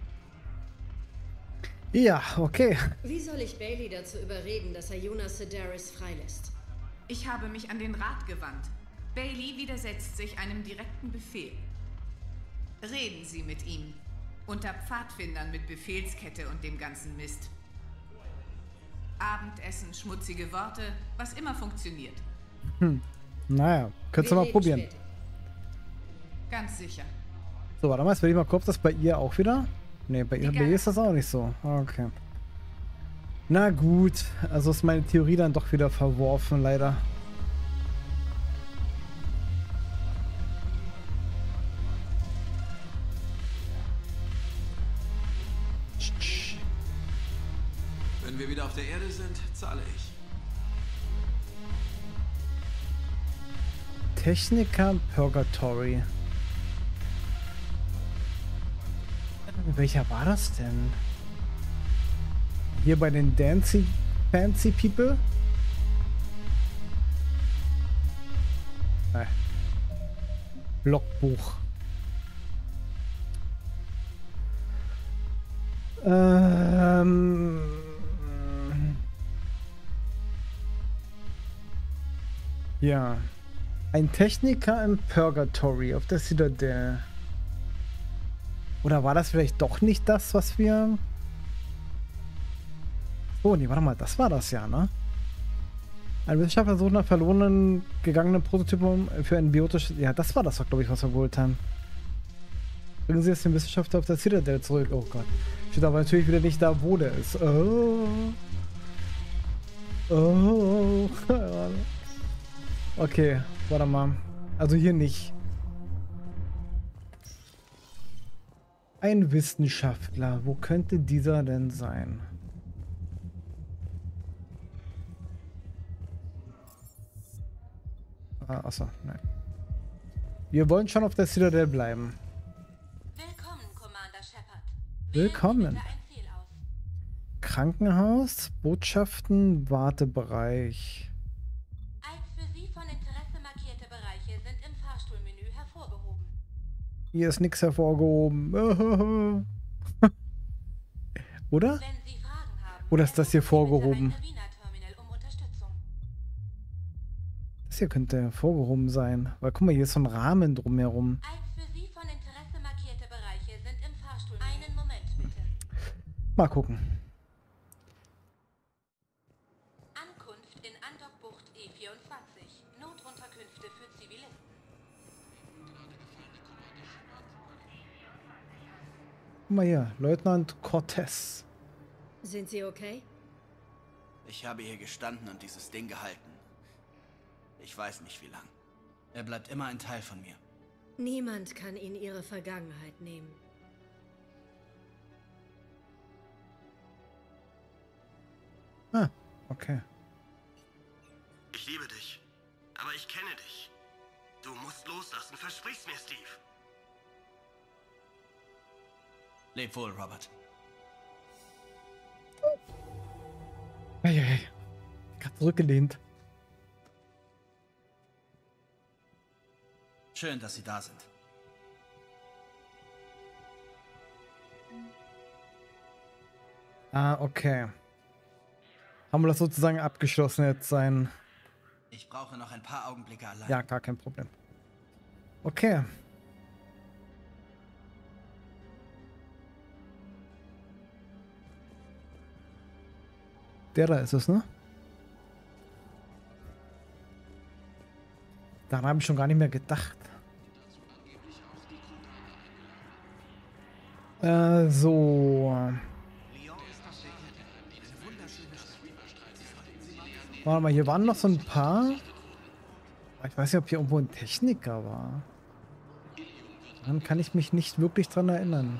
Ja, okay. Wie soll ich Bailey dazu überreden, dass er Jonas Sedaris freilässt? Ich habe mich an den Rat gewandt. Bailey widersetzt sich einem direkten Befehl. Reden Sie mit ihm. Unter Pfadfindern mit Befehlskette und dem ganzen Mist. Abendessen, schmutzige Worte, was immer funktioniert. Naja, könntest du mal probieren. Später. Ganz sicher. So, warte mal, jetzt will ich mal kurz, das bei ihr auch wieder? Ne, bei ihr ist das auch nicht so. Okay. Na gut, also ist meine Theorie dann doch wieder verworfen, leider. Wenn wir wieder auf der Erde sind, zahle ich. Techniker Purgatory. Welcher war das denn? Hier bei den Fancy People? Logbuch. Ja. Ein Techniker im Purgatory auf der Citadel. Oder war das vielleicht doch nicht das, was wir... Oh, nee, warte mal, das war das ja, ne? Ein Wissenschaftler sucht nach verlorenen, gegangenen Prototypen für ein biotisches... Ja, das war das, glaube ich, was wir geholt haben. Bringen Sie jetzt den Wissenschaftler auf der Citadel zurück. Oh Gott. Steht aber natürlich wieder nicht da, wo der ist. Oh. Oh. Okay, warte mal. Also hier nicht. Ein Wissenschaftler. Wo könnte dieser denn sein? Achso, nein. Wir wollen schon auf der Citadel bleiben. Willkommen, Commander Shepard. Willkommen. Krankenhaus, Botschaften, Wartebereich. Als für Sie von Interesse markierte Bereiche sind im Fahrstuhlmenü hervorgehoben. Hier ist nichts hervorgehoben. Oder? Oder ist das hier vorgehoben? Das hier könnte hervorgehoben sein. Weil guck mal, hier ist so ein Rahmen drumherum. Als für Sie von Interesse markierte Bereiche sind im Fahrstuhl. Einen Moment bitte. Mal gucken. Ankunft in Andockbucht E24. Notunterkünfte für Zivilisten. Guck mal hier, Leutnant Cortez. Sind Sie okay? Ich habe hier gestanden und dieses Ding gehalten. Ich weiß nicht wie lang. Er bleibt immer ein Teil von mir. Niemand kann Ihnen Ihre Vergangenheit nehmen. Ah, okay. Ich liebe dich. Aber ich kenne dich. Du musst loslassen. Versprich's mir, Steve. Leb wohl, Robert. Eieiei. Gerade zurückgelehnt. Schön, dass Sie da sind. Ah, okay. Haben wir das sozusagen abgeschlossen jetzt sein? Ich brauche noch ein paar Augenblicke allein. Ja, gar kein Problem. Okay. Der da ist es, ne? Daran habe ich schon gar nicht mehr gedacht. So. Warte mal, hier waren noch so ein paar. Ich weiß nicht, ob hier irgendwo ein Techniker war. Daran kann ich mich nicht wirklich dran erinnern.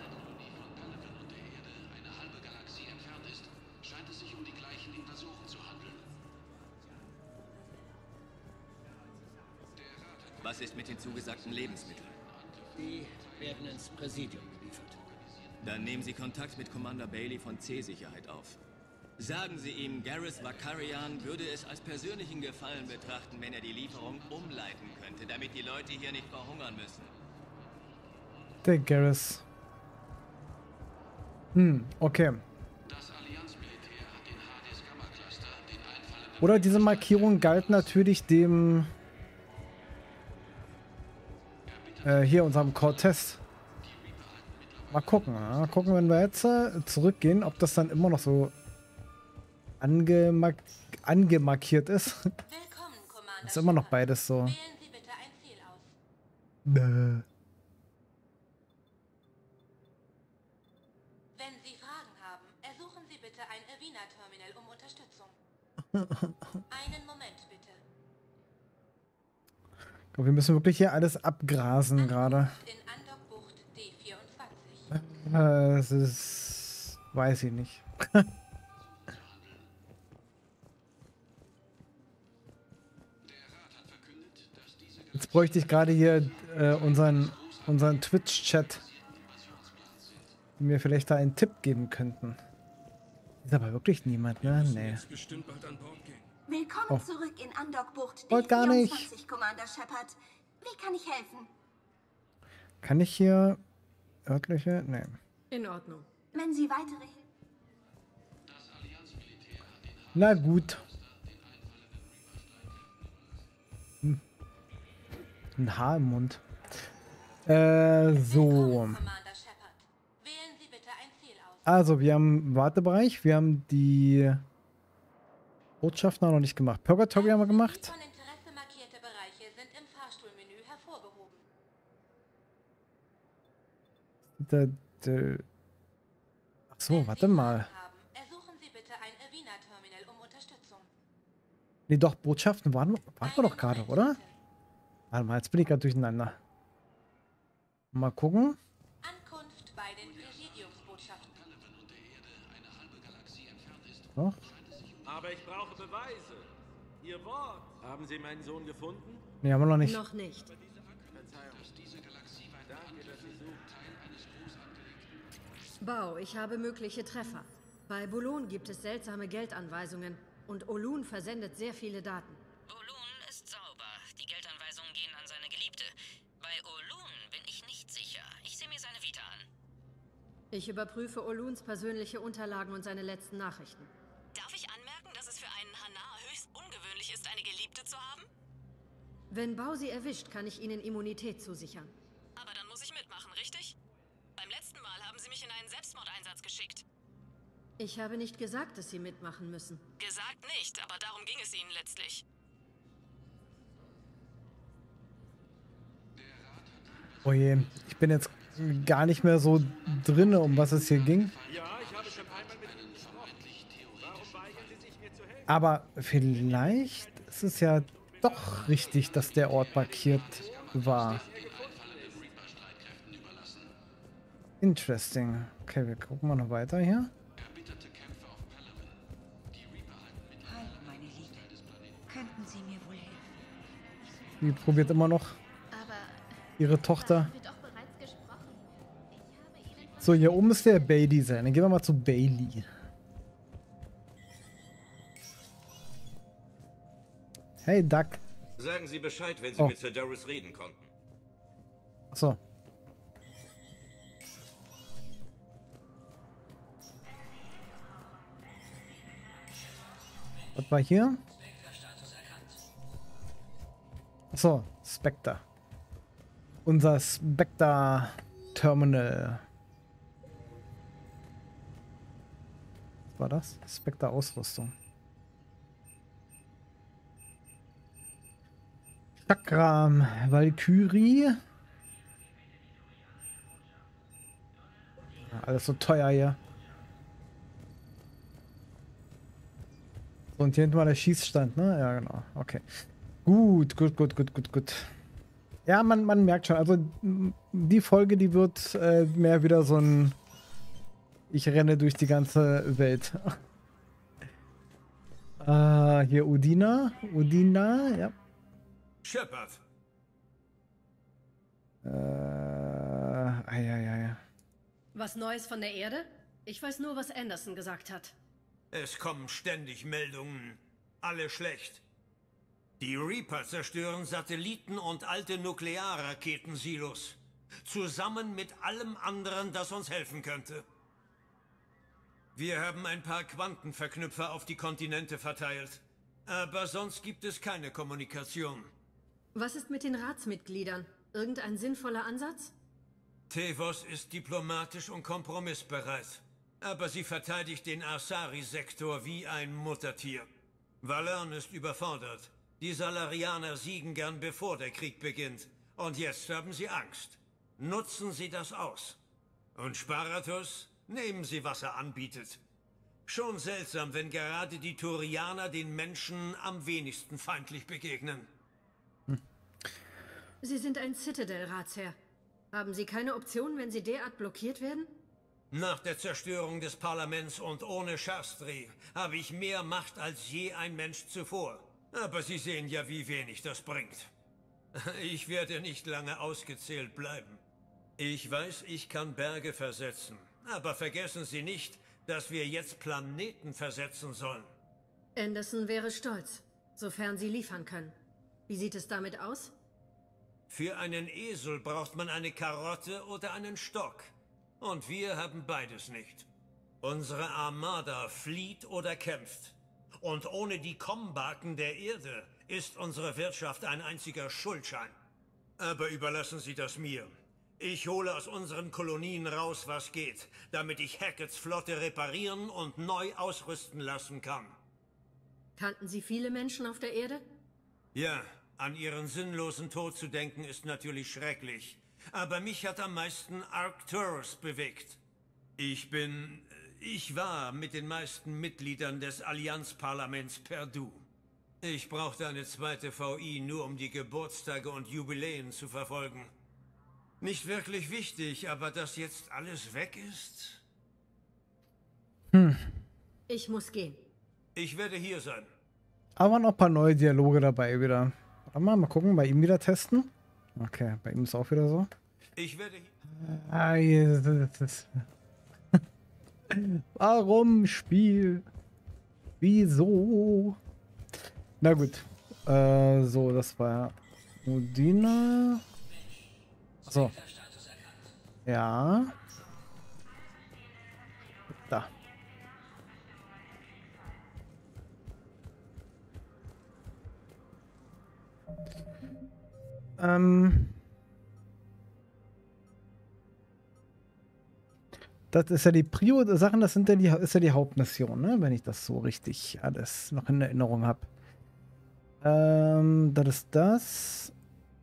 Was ist mit den zugesagten Lebensmitteln? Die werden ins Präsidium geliefert. Dann nehmen Sie Kontakt mit Commander Bailey von C-Sicherheit auf. Sagen Sie ihm, Gareth Vakarian würde es als persönlichen Gefallen betrachten, wenn er die Lieferung umleiten könnte, damit die Leute hier nicht verhungern müssen. Der Gareth. Okay. Oder diese Markierung galt natürlich dem hier unserem Cortez. Mal gucken. Mal gucken, wenn wir jetzt zurückgehen, ob das dann immer noch so angemarkiert ist. Ist immer noch beides so. Wenn Sie Fragen haben, ersuchen Sie bitte ein Avina-Terminal um Unterstützung. Einen Moment bitte. Ich glaube, wir müssen wirklich hier alles abgrasen gerade. In Andockbucht D24. Das ist... weiß ich nicht. Jetzt bräuchte ich gerade hier unseren Twitch-Chat, die mir vielleicht da einen Tipp geben könnten. Ist aber wirklich niemand, ne? Nee. Willkommen zurück in Andockbucht Wollt gar nicht. D24, Commander Shepard. Wie kann ich helfen? Kann ich hier örtliche? Nee. In Ordnung. Wenn Sie weitere... Na gut. Ein Haar im Mund. So. Also, wir haben im Wartebereich, wir haben die Botschaften noch nicht gemacht. Purgatory haben wir gemacht. Von Interesse markierte Bereiche sind im Fahrstuhlmenü hervorgehoben. Ach so, warte mal. Ersuchen Sie bitte ein Avina-Terminal um Unterstützung. Nee, doch, Botschaften waren wir doch gerade, oder? Warte mal, jetzt bin ich gerade durcheinander. Mal gucken. Ankunft bei den Präsidiumsbotschaften. Doch. Aber ich brauche Beweise. Ihr Wort. Haben Sie meinen Sohn gefunden? Nee, haben wir noch nicht. Noch nicht. Bau, ich habe mögliche Treffer. Bei Bulun gibt es seltsame Geldanweisungen und Olun versendet sehr viele Daten. Olun ist sauber. Die Geldanweisungen gehen an seine Geliebte. Bei Olun bin ich nicht sicher. Ich sehe mir seine Vita an. Ich überprüfe Oluns persönliche Unterlagen und seine letzten Nachrichten. Darf ich anmerken, dass es für einen Hanar höchst ungewöhnlich ist, eine Geliebte zu haben? Wenn Bau sie erwischt, kann ich ihnen Immunität zusichern. Aber dann muss ich mitmachen, richtig? Beim letzten Mal haben Sie mich in einen Selbstmordeinsatz geschickt. Ich habe nicht gesagt, dass sie mitmachen müssen. Gesagt nicht, aber darum ging es Ihnen letztlich. Oh je, ich bin jetzt gar nicht mehr so drinne, um was es hier ging. Ja, ich habe schon einmal mit Ihnen gesprochen. Warum weigern Sie sich, mir zu helfen? Aber vielleicht ist es ja doch richtig, dass der Ort markiert war. Interesting. Okay, wir gucken mal noch weiter hier. Hallo, meine Liebe. Könnten Sie mir wohl helfen? Die probiert immer noch ihre Tochter. So, hier oben ist der Bailey sein. Dann gehen wir mal zu Bailey. Hey, Duck. Sagen Sie Bescheid, wenn Sie mit Sir Doris reden konnten. Achso. Was war hier? Achso, Spectre. Unser Spectre-Terminal. Was war das? Spectre-Ausrüstung. Chakram, Valkyrie. Ja, alles so teuer hier. Und hier hinten war der Schießstand, ne? Ja, genau. Okay. Gut. Ja, man merkt schon, also die Folge, die wird mehr wieder so ein ich renne durch die ganze Welt. Hier Udina, ja. Shepard. Was Neues von der Erde? Ich weiß nur, was Anderson gesagt hat. Es kommen ständig Meldungen. Alle schlecht. Die Reaper zerstören Satelliten und alte Nuklearraketensilos. Zusammen mit allem anderen, das uns helfen könnte. Wir haben ein paar Quantenverknüpfer auf die Kontinente verteilt. Aber sonst gibt es keine Kommunikation. Was ist mit den Ratsmitgliedern? Irgendein sinnvoller Ansatz? Tevos ist diplomatisch und kompromissbereit. Aber sie verteidigt den Asari-Sektor wie ein Muttertier. Valern ist überfordert. Die Salarianer siegen gern, bevor der Krieg beginnt. Und jetzt haben sie Angst. Nutzen Sie das aus. Und Sparatus, nehmen Sie, was er anbietet. Schon seltsam, wenn gerade die Turianer den Menschen am wenigsten feindlich begegnen. Sie sind ein Citadel-Ratsherr. Haben Sie keine Option, wenn Sie derart blockiert werden? Nach der Zerstörung des Parlaments und ohne Shastri habe ich mehr Macht als je ein Mensch zuvor. Aber Sie sehen ja, wie wenig das bringt. Ich werde nicht lange ausgezählt bleiben. Ich weiß, ich kann Berge versetzen. Aber vergessen Sie nicht, dass wir jetzt Planeten versetzen sollen. Anderson wäre stolz, sofern Sie liefern können. Wie sieht es damit aus? Für einen Esel braucht man eine Karotte oder einen Stock. Und wir haben beides nicht. Unsere Armada flieht oder kämpft. Und ohne die Kombaken der Erde ist unsere Wirtschaft ein einziger Schuldschein. Aber überlassen Sie das mir. Ich hole aus unseren Kolonien raus, was geht, damit ich Hacketts Flotte reparieren und neu ausrüsten lassen kann. Kannten Sie viele Menschen auf der Erde? Ja, an ihren sinnlosen Tod zu denken ist natürlich schrecklich. Aber mich hat am meisten Arcturus bewegt. Ich war mit den meisten Mitgliedern des Allianzparlaments per Du. Ich brauchte eine zweite VI nur, um die Geburtstage und Jubiläen zu verfolgen. Nicht wirklich wichtig, aber dass jetzt alles weg ist? Ich muss gehen. Ich werde hier sein. Aber noch ein paar neue Dialoge dabei wieder. Warte mal gucken, bei ihm wieder testen. Okay, bei ihm ist auch wieder so. Ich werde... Warum Spiel? Wieso? Na gut. So, das war Udina. So. Ja. Da. Das ist ja die Prio-Sachen, das sind ja ist ja die Hauptmission, ne? Wenn ich das so richtig alles noch in Erinnerung habe. Das ist das.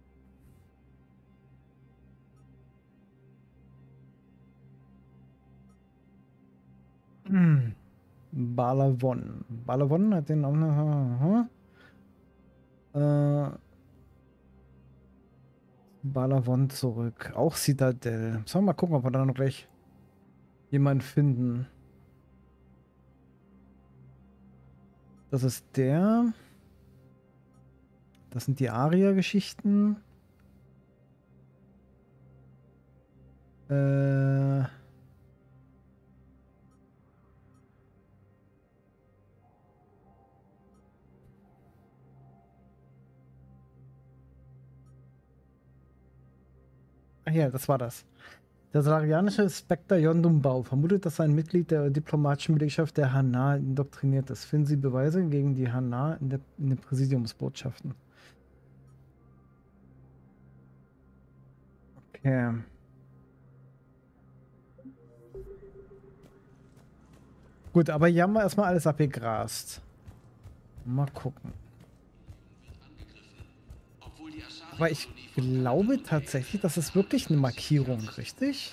Balawon. Balawon hat den auch noch. Balawon zurück. Auch Citadel. Sollen wir mal gucken, ob wir da noch gleich jemanden finden. Das ist der. Das sind die Aria-Geschichten. Ach ja, das war das. Der salarianische Spectre Yondum Bau vermutet, dass ein Mitglied der diplomatischen Belegschaft der Hanar indoktriniert ist. Finden Sie Beweise gegen die Hanar in den Präsidiumsbotschaften? Okay. Gut, aber hier haben wir erstmal alles abgegrast. Mal gucken. Aber ich glaube tatsächlich, das ist wirklich eine Markierung, richtig?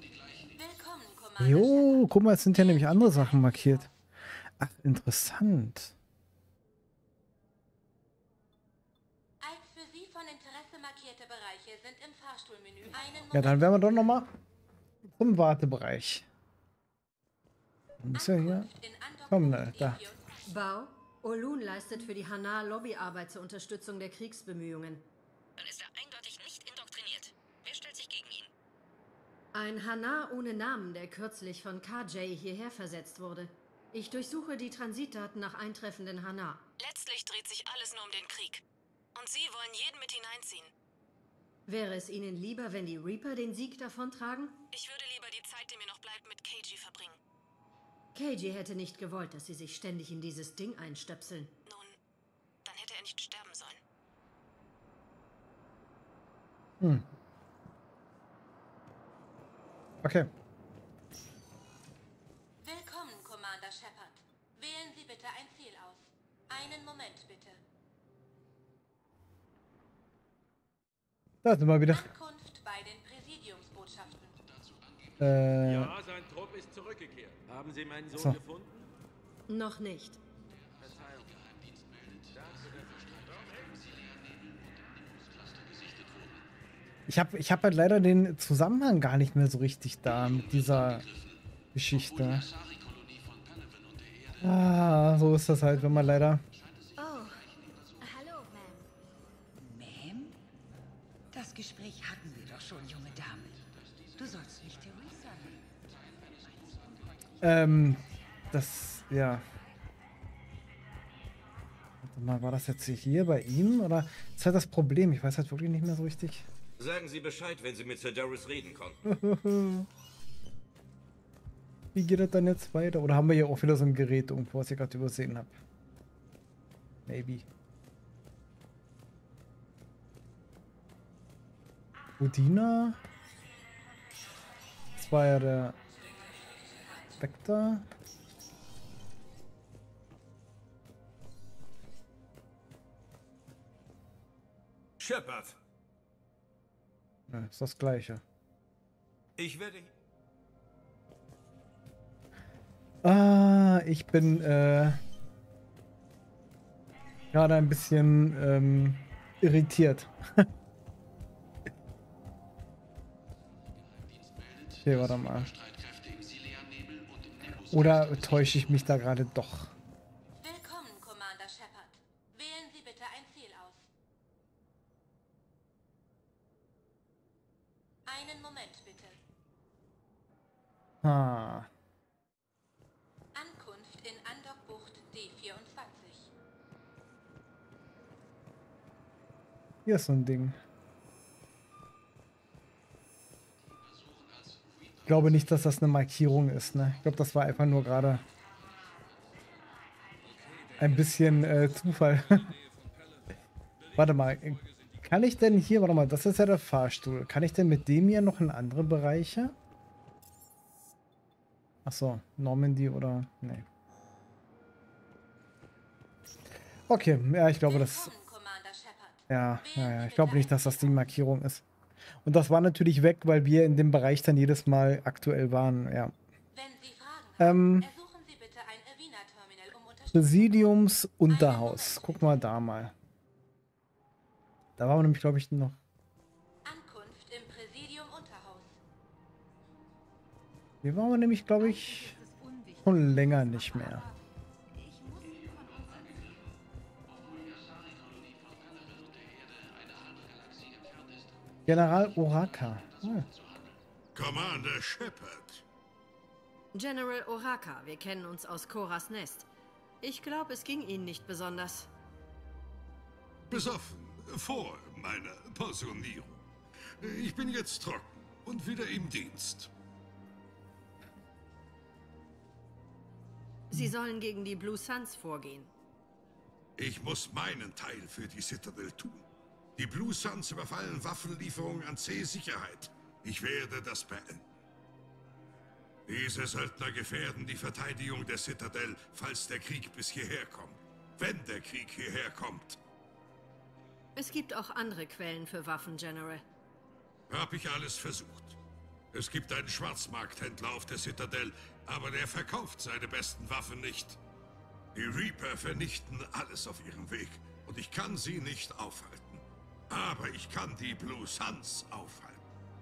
Jo, guck mal, es sind ja nämlich andere Sachen markiert. Ach, interessant. Als für Sie von Interesse markierte Bereiche sind im Fahrstuhlmenü. Ja, dann werden wir doch nochmal zum Wartebereich. Ist ja hier. Komm, da. Bau, Olun leistet für die Hanar Lobbyarbeit zur Unterstützung der Kriegsbemühungen. Dann ist er eindeutig nicht indoktriniert. Wer stellt sich gegen ihn? Ein Hanar ohne Namen, der kürzlich von KJ hierher versetzt wurde. Ich durchsuche die Transitdaten nach eintreffenden Hanar. Letztlich dreht sich alles nur um den Krieg. Und Sie wollen jeden mit hineinziehen. Wäre es Ihnen lieber, wenn die Reaper den Sieg davontragen? Ich würde lieber die Zeit, die mir noch bleibt, mit KJ verbringen. KJ hätte nicht gewollt, dass Sie sich ständig in dieses Ding einstöpseln. Nun, dann hätte er nicht sterben sollen. Okay. Willkommen, Commander Shepard. Wählen Sie bitte ein Ziel aus. Einen Moment, bitte. Da sind wir wieder. Ankunft bei den Präsidiumsbotschaften. Ja, sein Trupp ist zurückgekehrt. Haben Sie meinen Sohn gefunden? Noch nicht. Verzeihung. Ich hab halt leider den Zusammenhang gar nicht mehr so richtig da mit dieser Geschichte. Ah, so ist das halt, wenn man leider... Oh, hallo, Ma'am. Ma'am? Das Gespräch hatten wir doch schon, junge Dame. Du sollst nicht Theresa nennen. Das, ja. Warte mal, war das jetzt hier bei ihm? Oder das ist halt das Problem, ich weiß halt wirklich nicht mehr so richtig. Sagen Sie Bescheid, wenn Sie mit Sir Doris reden konnten. Wie geht das dann jetzt weiter? Oder haben wir hier auch wieder so ein Gerät irgendwo, was ich gerade übersehen habe? Maybe. Udina. Das war ja der Spectre. Shepard. Ja, ist das Gleiche. Ich werde... Ich bin gerade ein bisschen irritiert. Okay, warte mal. Oder täusche ich mich da gerade doch? Willkommen, Commander Shepard. Hier ist so ein Ding. Ich glaube nicht, dass das eine Markierung ist, ne? Ich glaube, das war einfach nur gerade ein bisschen Zufall. Warte mal. Kann ich denn hier, warte mal, das ist ja der Fahrstuhl. Kann ich denn mit dem hier noch in andere Bereiche? Achso, Normandy oder... Nee. Okay, ja, ich glaube, das... Ja, ich glaube nicht, dass das die Markierung ist. Und das war natürlich weg, weil wir in dem Bereich dann jedes Mal aktuell waren, ja. Präsidiumsunterhaus. Guck mal da mal. Da waren wir nämlich, glaube ich, noch... Ankunft im Präsidium-Unterhaus. Hier waren wir nämlich, glaube ich, schon länger nicht mehr. General Oraka. Oh. Commander Shepard. General Oraka, wir kennen uns aus Koras Nest. Ich glaube, es ging Ihnen nicht besonders. Besoffen, vor meiner Pensionierung. Ich bin jetzt trocken und wieder im Dienst. Sie sollen gegen die Blue Suns vorgehen. Ich muss meinen Teil für die Citadel tun. Die Blue Suns überfallen Waffenlieferungen an C-Sicherheit. Ich werde das beenden. Diese Söldner gefährden die Verteidigung der Citadel, falls der Krieg bis hierher kommt. Wenn der Krieg hierher kommt. Es gibt auch andere Quellen für Waffen, General. Hab ich alles versucht. Es gibt einen Schwarzmarkthändler auf der Citadel, aber der verkauft seine besten Waffen nicht. Die Reaper vernichten alles auf ihrem Weg und ich kann sie nicht aufhalten. Aber ich kann die Blue Suns aufhalten.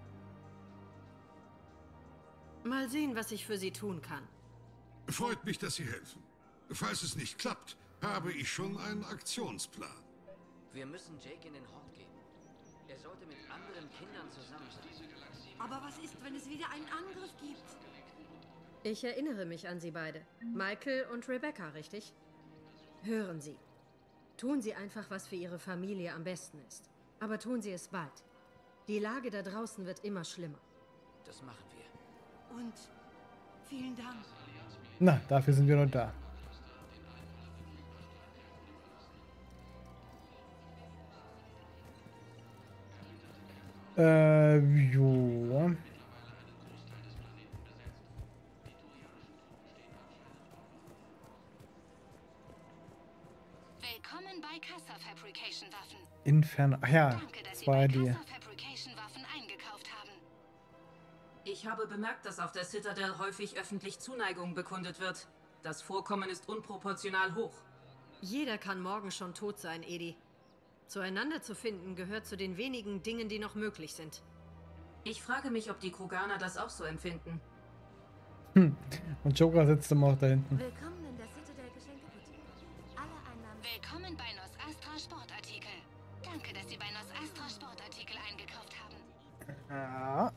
Mal sehen, was ich für Sie tun kann. Freut mich, dass Sie helfen. Falls es nicht klappt, habe ich schon einen Aktionsplan. Wir müssen Jake in den Hort geben. Er sollte mit anderen Kindern zusammen sein. Aber was ist, wenn es wieder einen Angriff gibt? Ich erinnere mich an Sie beide. Michael und Rebecca, richtig? Hören Sie. Tun Sie einfach, was für Ihre Familie am besten ist. Aber tun Sie es bald. Die Lage da draußen wird immer schlimmer. Das machen wir. Und vielen Dank. Na, dafür sind wir noch da. Jo. Willkommen bei Casa Fabrication Waffen. Inferno. Ach ja, Danke, dass das Sie war bei die. Casa Fabrication Waffen eingekauft haben. Ich habe bemerkt, dass auf der Citadel häufig öffentlich Zuneigung bekundet wird. Das Vorkommen ist unproportional hoch. Jeder kann morgen schon tot sein, Edi. Zueinander zu finden gehört zu den wenigen Dingen, die noch möglich sind. Ich frage mich, ob die Kroganer das auch so empfinden. Und Joker sitzt immer auch da hinten. Willkommen in der Citadel Geschenkeboutique. Alle Einnahmen... Willkommen bei Nos Astra Sportartikel. Danke, dass Sie bei Nos Astra Sportartikel eingekauft haben. Ja.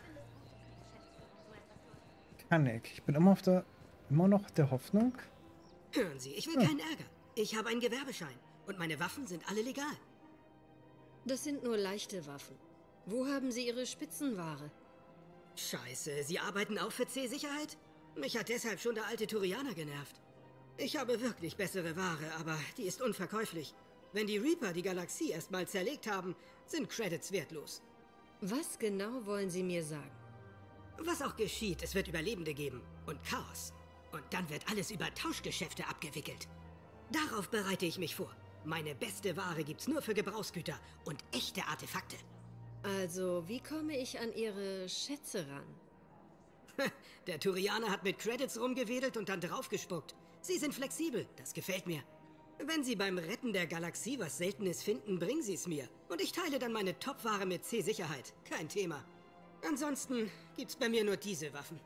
Kann ich. Ich bin immer noch der Hoffnung. Hören Sie, ich will keinen Ärger. Ich habe einen Gewerbeschein und meine Waffen sind alle legal. Das sind nur leichte Waffen. Wo haben Sie Ihre Spitzenware? Scheiße, Sie arbeiten auch für C-Sicherheit? Mich hat deshalb schon der alte Turianer genervt. Ich habe wirklich bessere Ware, aber die ist unverkäuflich. Wenn die Reaper die Galaxie erstmal zerlegt haben, sind Credits wertlos. Was genau wollen Sie mir sagen? Was auch geschieht, es wird Überlebende geben und Chaos. Und dann wird alles über Tauschgeschäfte abgewickelt. Darauf bereite ich mich vor. Meine beste Ware gibt's nur für Gebrauchsgüter und echte Artefakte. Also, wie komme ich an Ihre Schätze ran? Der Turianer hat mit Credits rumgewedelt und dann draufgespuckt. Sie sind flexibel, das gefällt mir. Wenn Sie beim Retten der Galaxie was Seltenes finden, bringen Sie es mir. Und ich teile dann meine Top-Ware mit C-Sicherheit. Kein Thema. Ansonsten gibt's bei mir nur diese Waffen.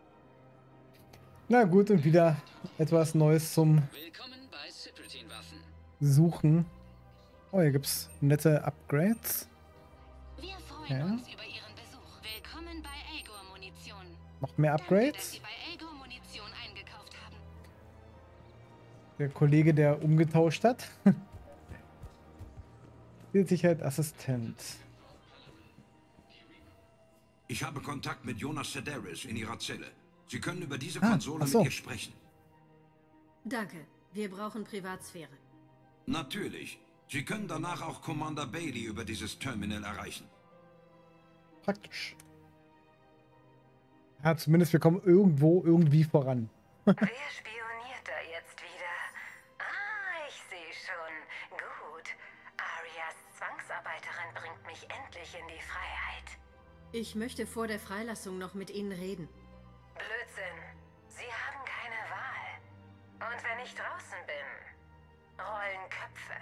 Na gut, und wieder etwas Neues zum Willkommen bei Cyprian-Waffen. Suchen. Oh, hier gibt's nette Upgrades. Wir freuen uns über Ihren Besuch. Willkommen bei Aegor Munition. Noch mehr Upgrades? Danke, dass Sie bei Aegor Munition eingekauft haben. Der Kollege, der umgetauscht hat. Sicherheitsassistent. Ich habe Kontakt mit Jonas Sedaris in ihrer Zelle. Sie können über diese Konsole mit ihr sprechen. Danke. Wir brauchen Privatsphäre. Natürlich. Sie können danach auch Commander Bailey über dieses Terminal erreichen. Praktisch. Ja, zumindest wir kommen irgendwie voran. Wer spioniert da jetzt wieder? Ah, ich sehe schon. Gut. Arias Zwangsarbeiterin bringt mich endlich in die Freiheit. Ich möchte vor der Freilassung noch mit Ihnen reden. Blödsinn. Sie haben keine Wahl. Und wenn ich draußen bin, rollen Köpfe.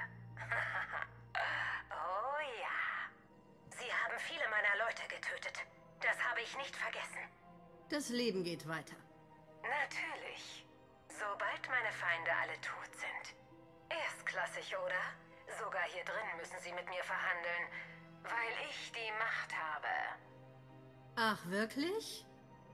Oh ja. Sie haben viele meiner Leute getötet. Das habe ich nicht vergessen. Das Leben geht weiter. Natürlich. Sobald meine Feinde alle tot sind. Erstklassig, oder? Sogar hier drin müssen sie mit mir verhandeln, weil ich die Macht habe. Ach, wirklich?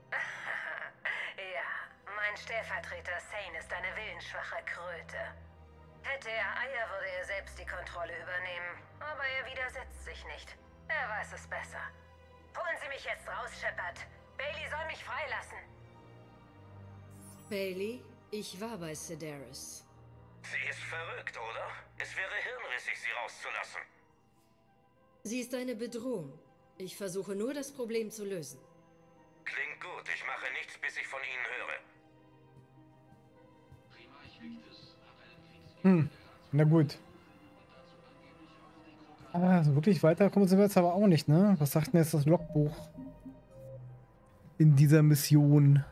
Ja, mein Stellvertreter Sane ist eine willensschwache Kröte. Hätte er Eier, würde er selbst die Kontrolle übernehmen. Aber er widersetzt sich nicht. Er weiß es besser. Holen Sie mich jetzt raus, Shepard. Bailey soll mich freilassen. Bailey, ich war bei Sedaris. Sie ist verrückt, oder? Es wäre hirnrissig, sie rauszulassen. Sie ist eine Bedrohung. Ich versuche nur, das Problem zu lösen. Klingt gut. Ich mache nichts, bis ich von Ihnen höre. Na gut. Also wirklich weiterkommen sind wir jetzt aber auch nicht, ne? Was sagt denn jetzt das Logbuch in dieser Mission?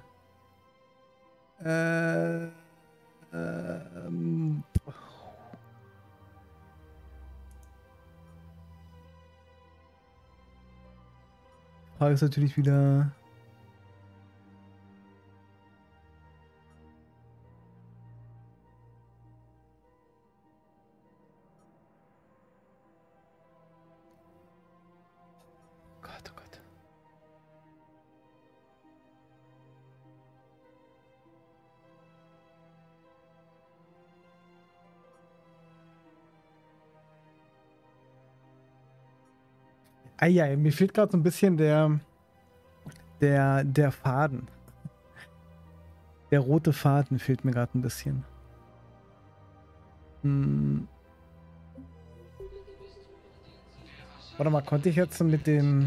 Frage ist natürlich wieder... Gott, oh Gott. Ah ja, mir fehlt gerade so ein bisschen der Faden. Der rote Faden fehlt mir gerade ein bisschen. Warte mal, konnte ich jetzt mit dem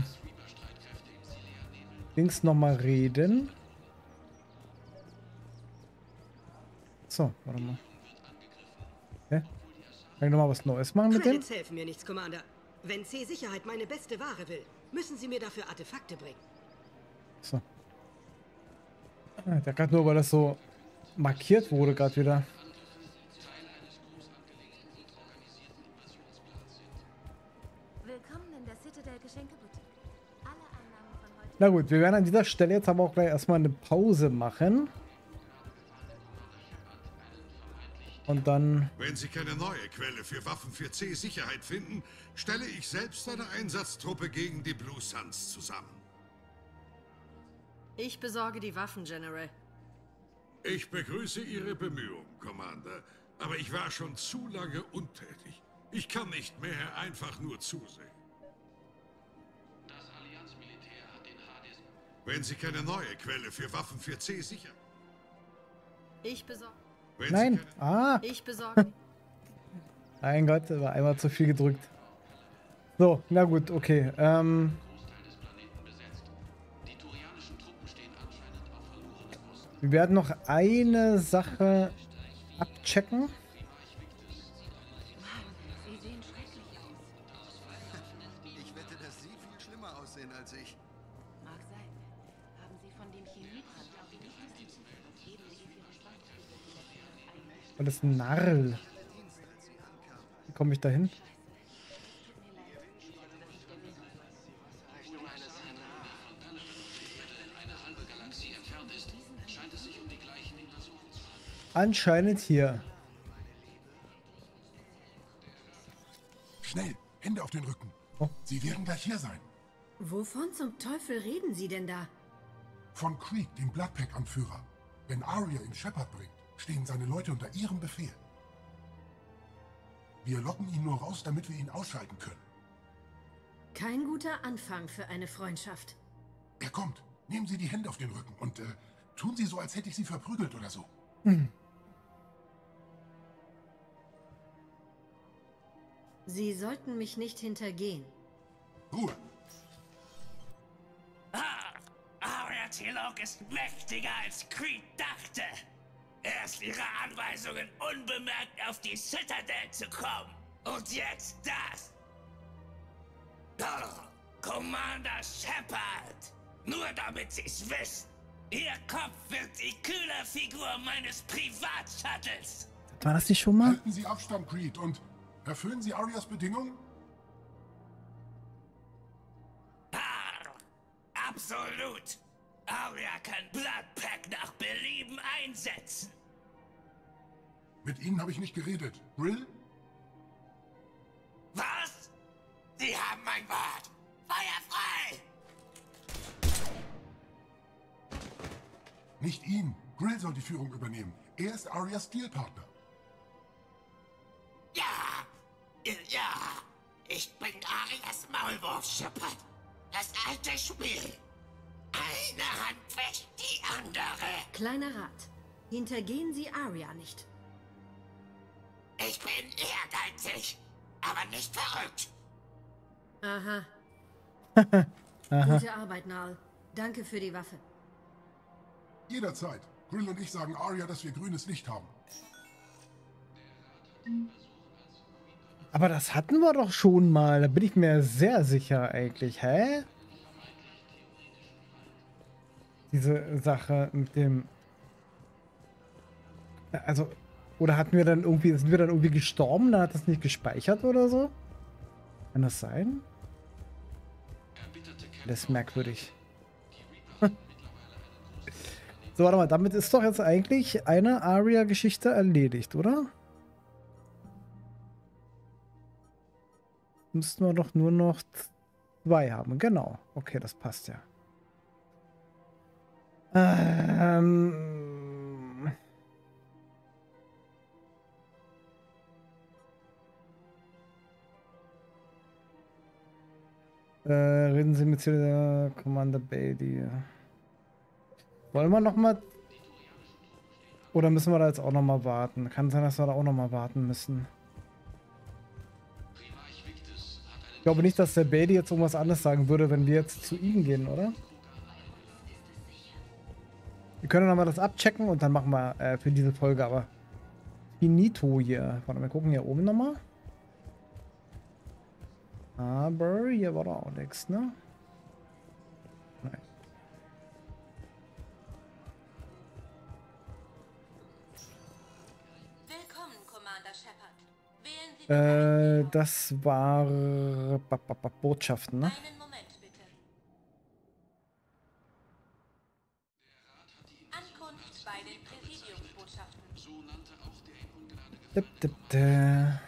Dings nochmal reden? So, warte mal. Hä? Kann ich nochmal was Neues machen mit dem? Credits helfen mir nichts, Commander. Wenn C-Sicherheit meine beste Ware will, müssen sie mir dafür Artefakte bringen. So. Der gerade nur, weil das so markiert wurde, gerade wieder. Willkommen in der Citadel Geschenkeboutique. Alle Einnahmen von heute. Na gut, wir werden an dieser Stelle jetzt aber auch gleich erstmal eine Pause machen. Und dann... Wenn Sie keine neue Quelle für Waffen für C-Sicherheit finden, stelle ich selbst eine Einsatztruppe gegen die Blue Suns zusammen. Ich besorge die Waffen, General. Ich begrüße Ihre Bemühungen, Commander. Aber ich war schon zu lange untätig. Ich kann nicht mehr einfach nur zusehen. Wenn Sie keine neue Quelle für Waffen für C-Sicherheit... Ich besorge... Nein! Ah! Ich besorge... Mein Gott, da war einmal zu viel gedrückt. So, na gut, okay. Wir werden noch eine Sache abchecken. Sie sehen schrecklich aus. Ich wette, dass Sie viel schlimmer aussehen als ich. Mag sein. Haben Sie von dem Chemiebrand auf die Liste? Geben Sie für Ihre Schwanz. Und das ist ein Narl. Wie komme ich da hin? Anscheinend hier. Schnell, Hände auf den Rücken. Oh. Sie werden gleich hier sein. Wovon zum Teufel reden Sie denn da? Von Creek, dem Bloodpack-Anführer. Wenn Arya ihn Shepard bringt, stehen seine Leute unter ihrem Befehl. Wir locken ihn nur raus, damit wir ihn ausschalten können. Kein guter Anfang für eine Freundschaft. Er kommt. Nehmen Sie die Hände auf den Rücken und tun Sie so, als hätte ich Sie verprügelt oder so. Sie sollten mich nicht hintergehen. Ruhe. Aria T'Loak ist mächtiger als Creed dachte. Erst ihre Anweisungen, unbemerkt auf die Citadel zu kommen. Und jetzt das. Oh, Commander Shepard. Nur damit Sie's wissen. Ihr Kopf wird die kühle Figur meines Privatshuttles. War das nicht schon mal? Halten Sie Abstand, Creed, und erfüllen Sie Arias Bedingungen? Absolut. Aria kann Bloodpack nach Belieben einsetzen. Mit Ihnen habe ich nicht geredet. Grill? Was? Sie haben mein Wort. Feuer frei! Nicht ihn. Grill soll die Führung übernehmen. Er ist Arias Dealpartner. Ja. Ich bin Arias Maulwurf, Shepard. Das alte Spiel. Eine Hand wäscht die andere. Kleiner Rat. Hintergehen Sie Aria nicht. Ich bin ehrgeizig, aber nicht verrückt. Aha. Aha. Gute Arbeit, Nal. Danke für die Waffe. Jederzeit. Grill und ich sagen Aria, dass wir grünes Licht haben. Aber das hatten wir doch schon mal. Da bin ich mir sehr sicher eigentlich. Hä? Diese Sache mit dem... Also, oder hatten wir dann irgendwie... Sind wir dann irgendwie gestorben? Da hat das nicht gespeichert oder so? Kann das sein? Das ist merkwürdig. So, warte mal. Damit ist doch jetzt eigentlich eine Aria-Geschichte erledigt, oder? Müssten wir doch nur noch 2 haben. Genau. Okay, das passt ja. Reden Sie mit der Commander Bailey. Wollen wir noch mal... Oder müssen wir da jetzt auch noch mal warten? Kann sein, dass wir da auch noch mal warten müssen. Ich glaube nicht, dass der Bailey jetzt irgendwas anderes sagen würde, wenn wir jetzt zu ihm gehen, oder? Wir können nochmal das abchecken und dann machen wir für diese Folge aber finito hier. Warte, wir gucken hier oben nochmal. Aber hier war doch auch nichts, ne? Nein. Willkommen, Commander Shepard. Wählen Sie Das war Botschaften, ne? einen Moment, bitte. Ankunft bei den Präsidiumsbotschaften. So nannte auch der in Ungnade gefallene.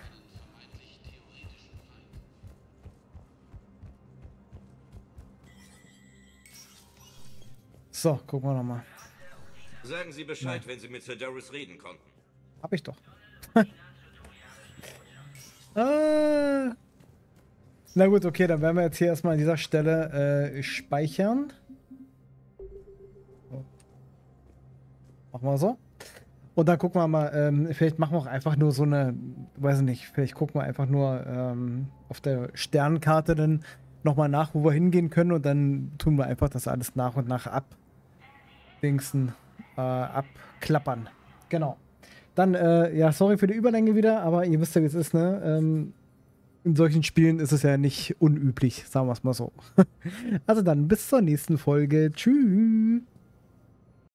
So, gucken wir nochmal. Sagen Sie Bescheid, wenn Sie mit Sedaris reden konnten. Hab ich doch. Na gut, okay, dann werden wir jetzt hier erstmal an dieser Stelle speichern. Machen wir so. Und dann gucken wir mal, vielleicht machen wir auch einfach nur so eine, weiß ich nicht, vielleicht gucken wir einfach nur auf der Sternkarte dann nochmal nach, wo wir hingehen können und dann tun wir einfach das alles nach und nach abklappern. Genau. Dann, ja, sorry für die Überlänge wieder, aber ihr wisst ja, wie es ist, ne? In solchen Spielen ist es ja nicht unüblich, sagen wir es mal so. Also dann, bis zur nächsten Folge. Tschüss.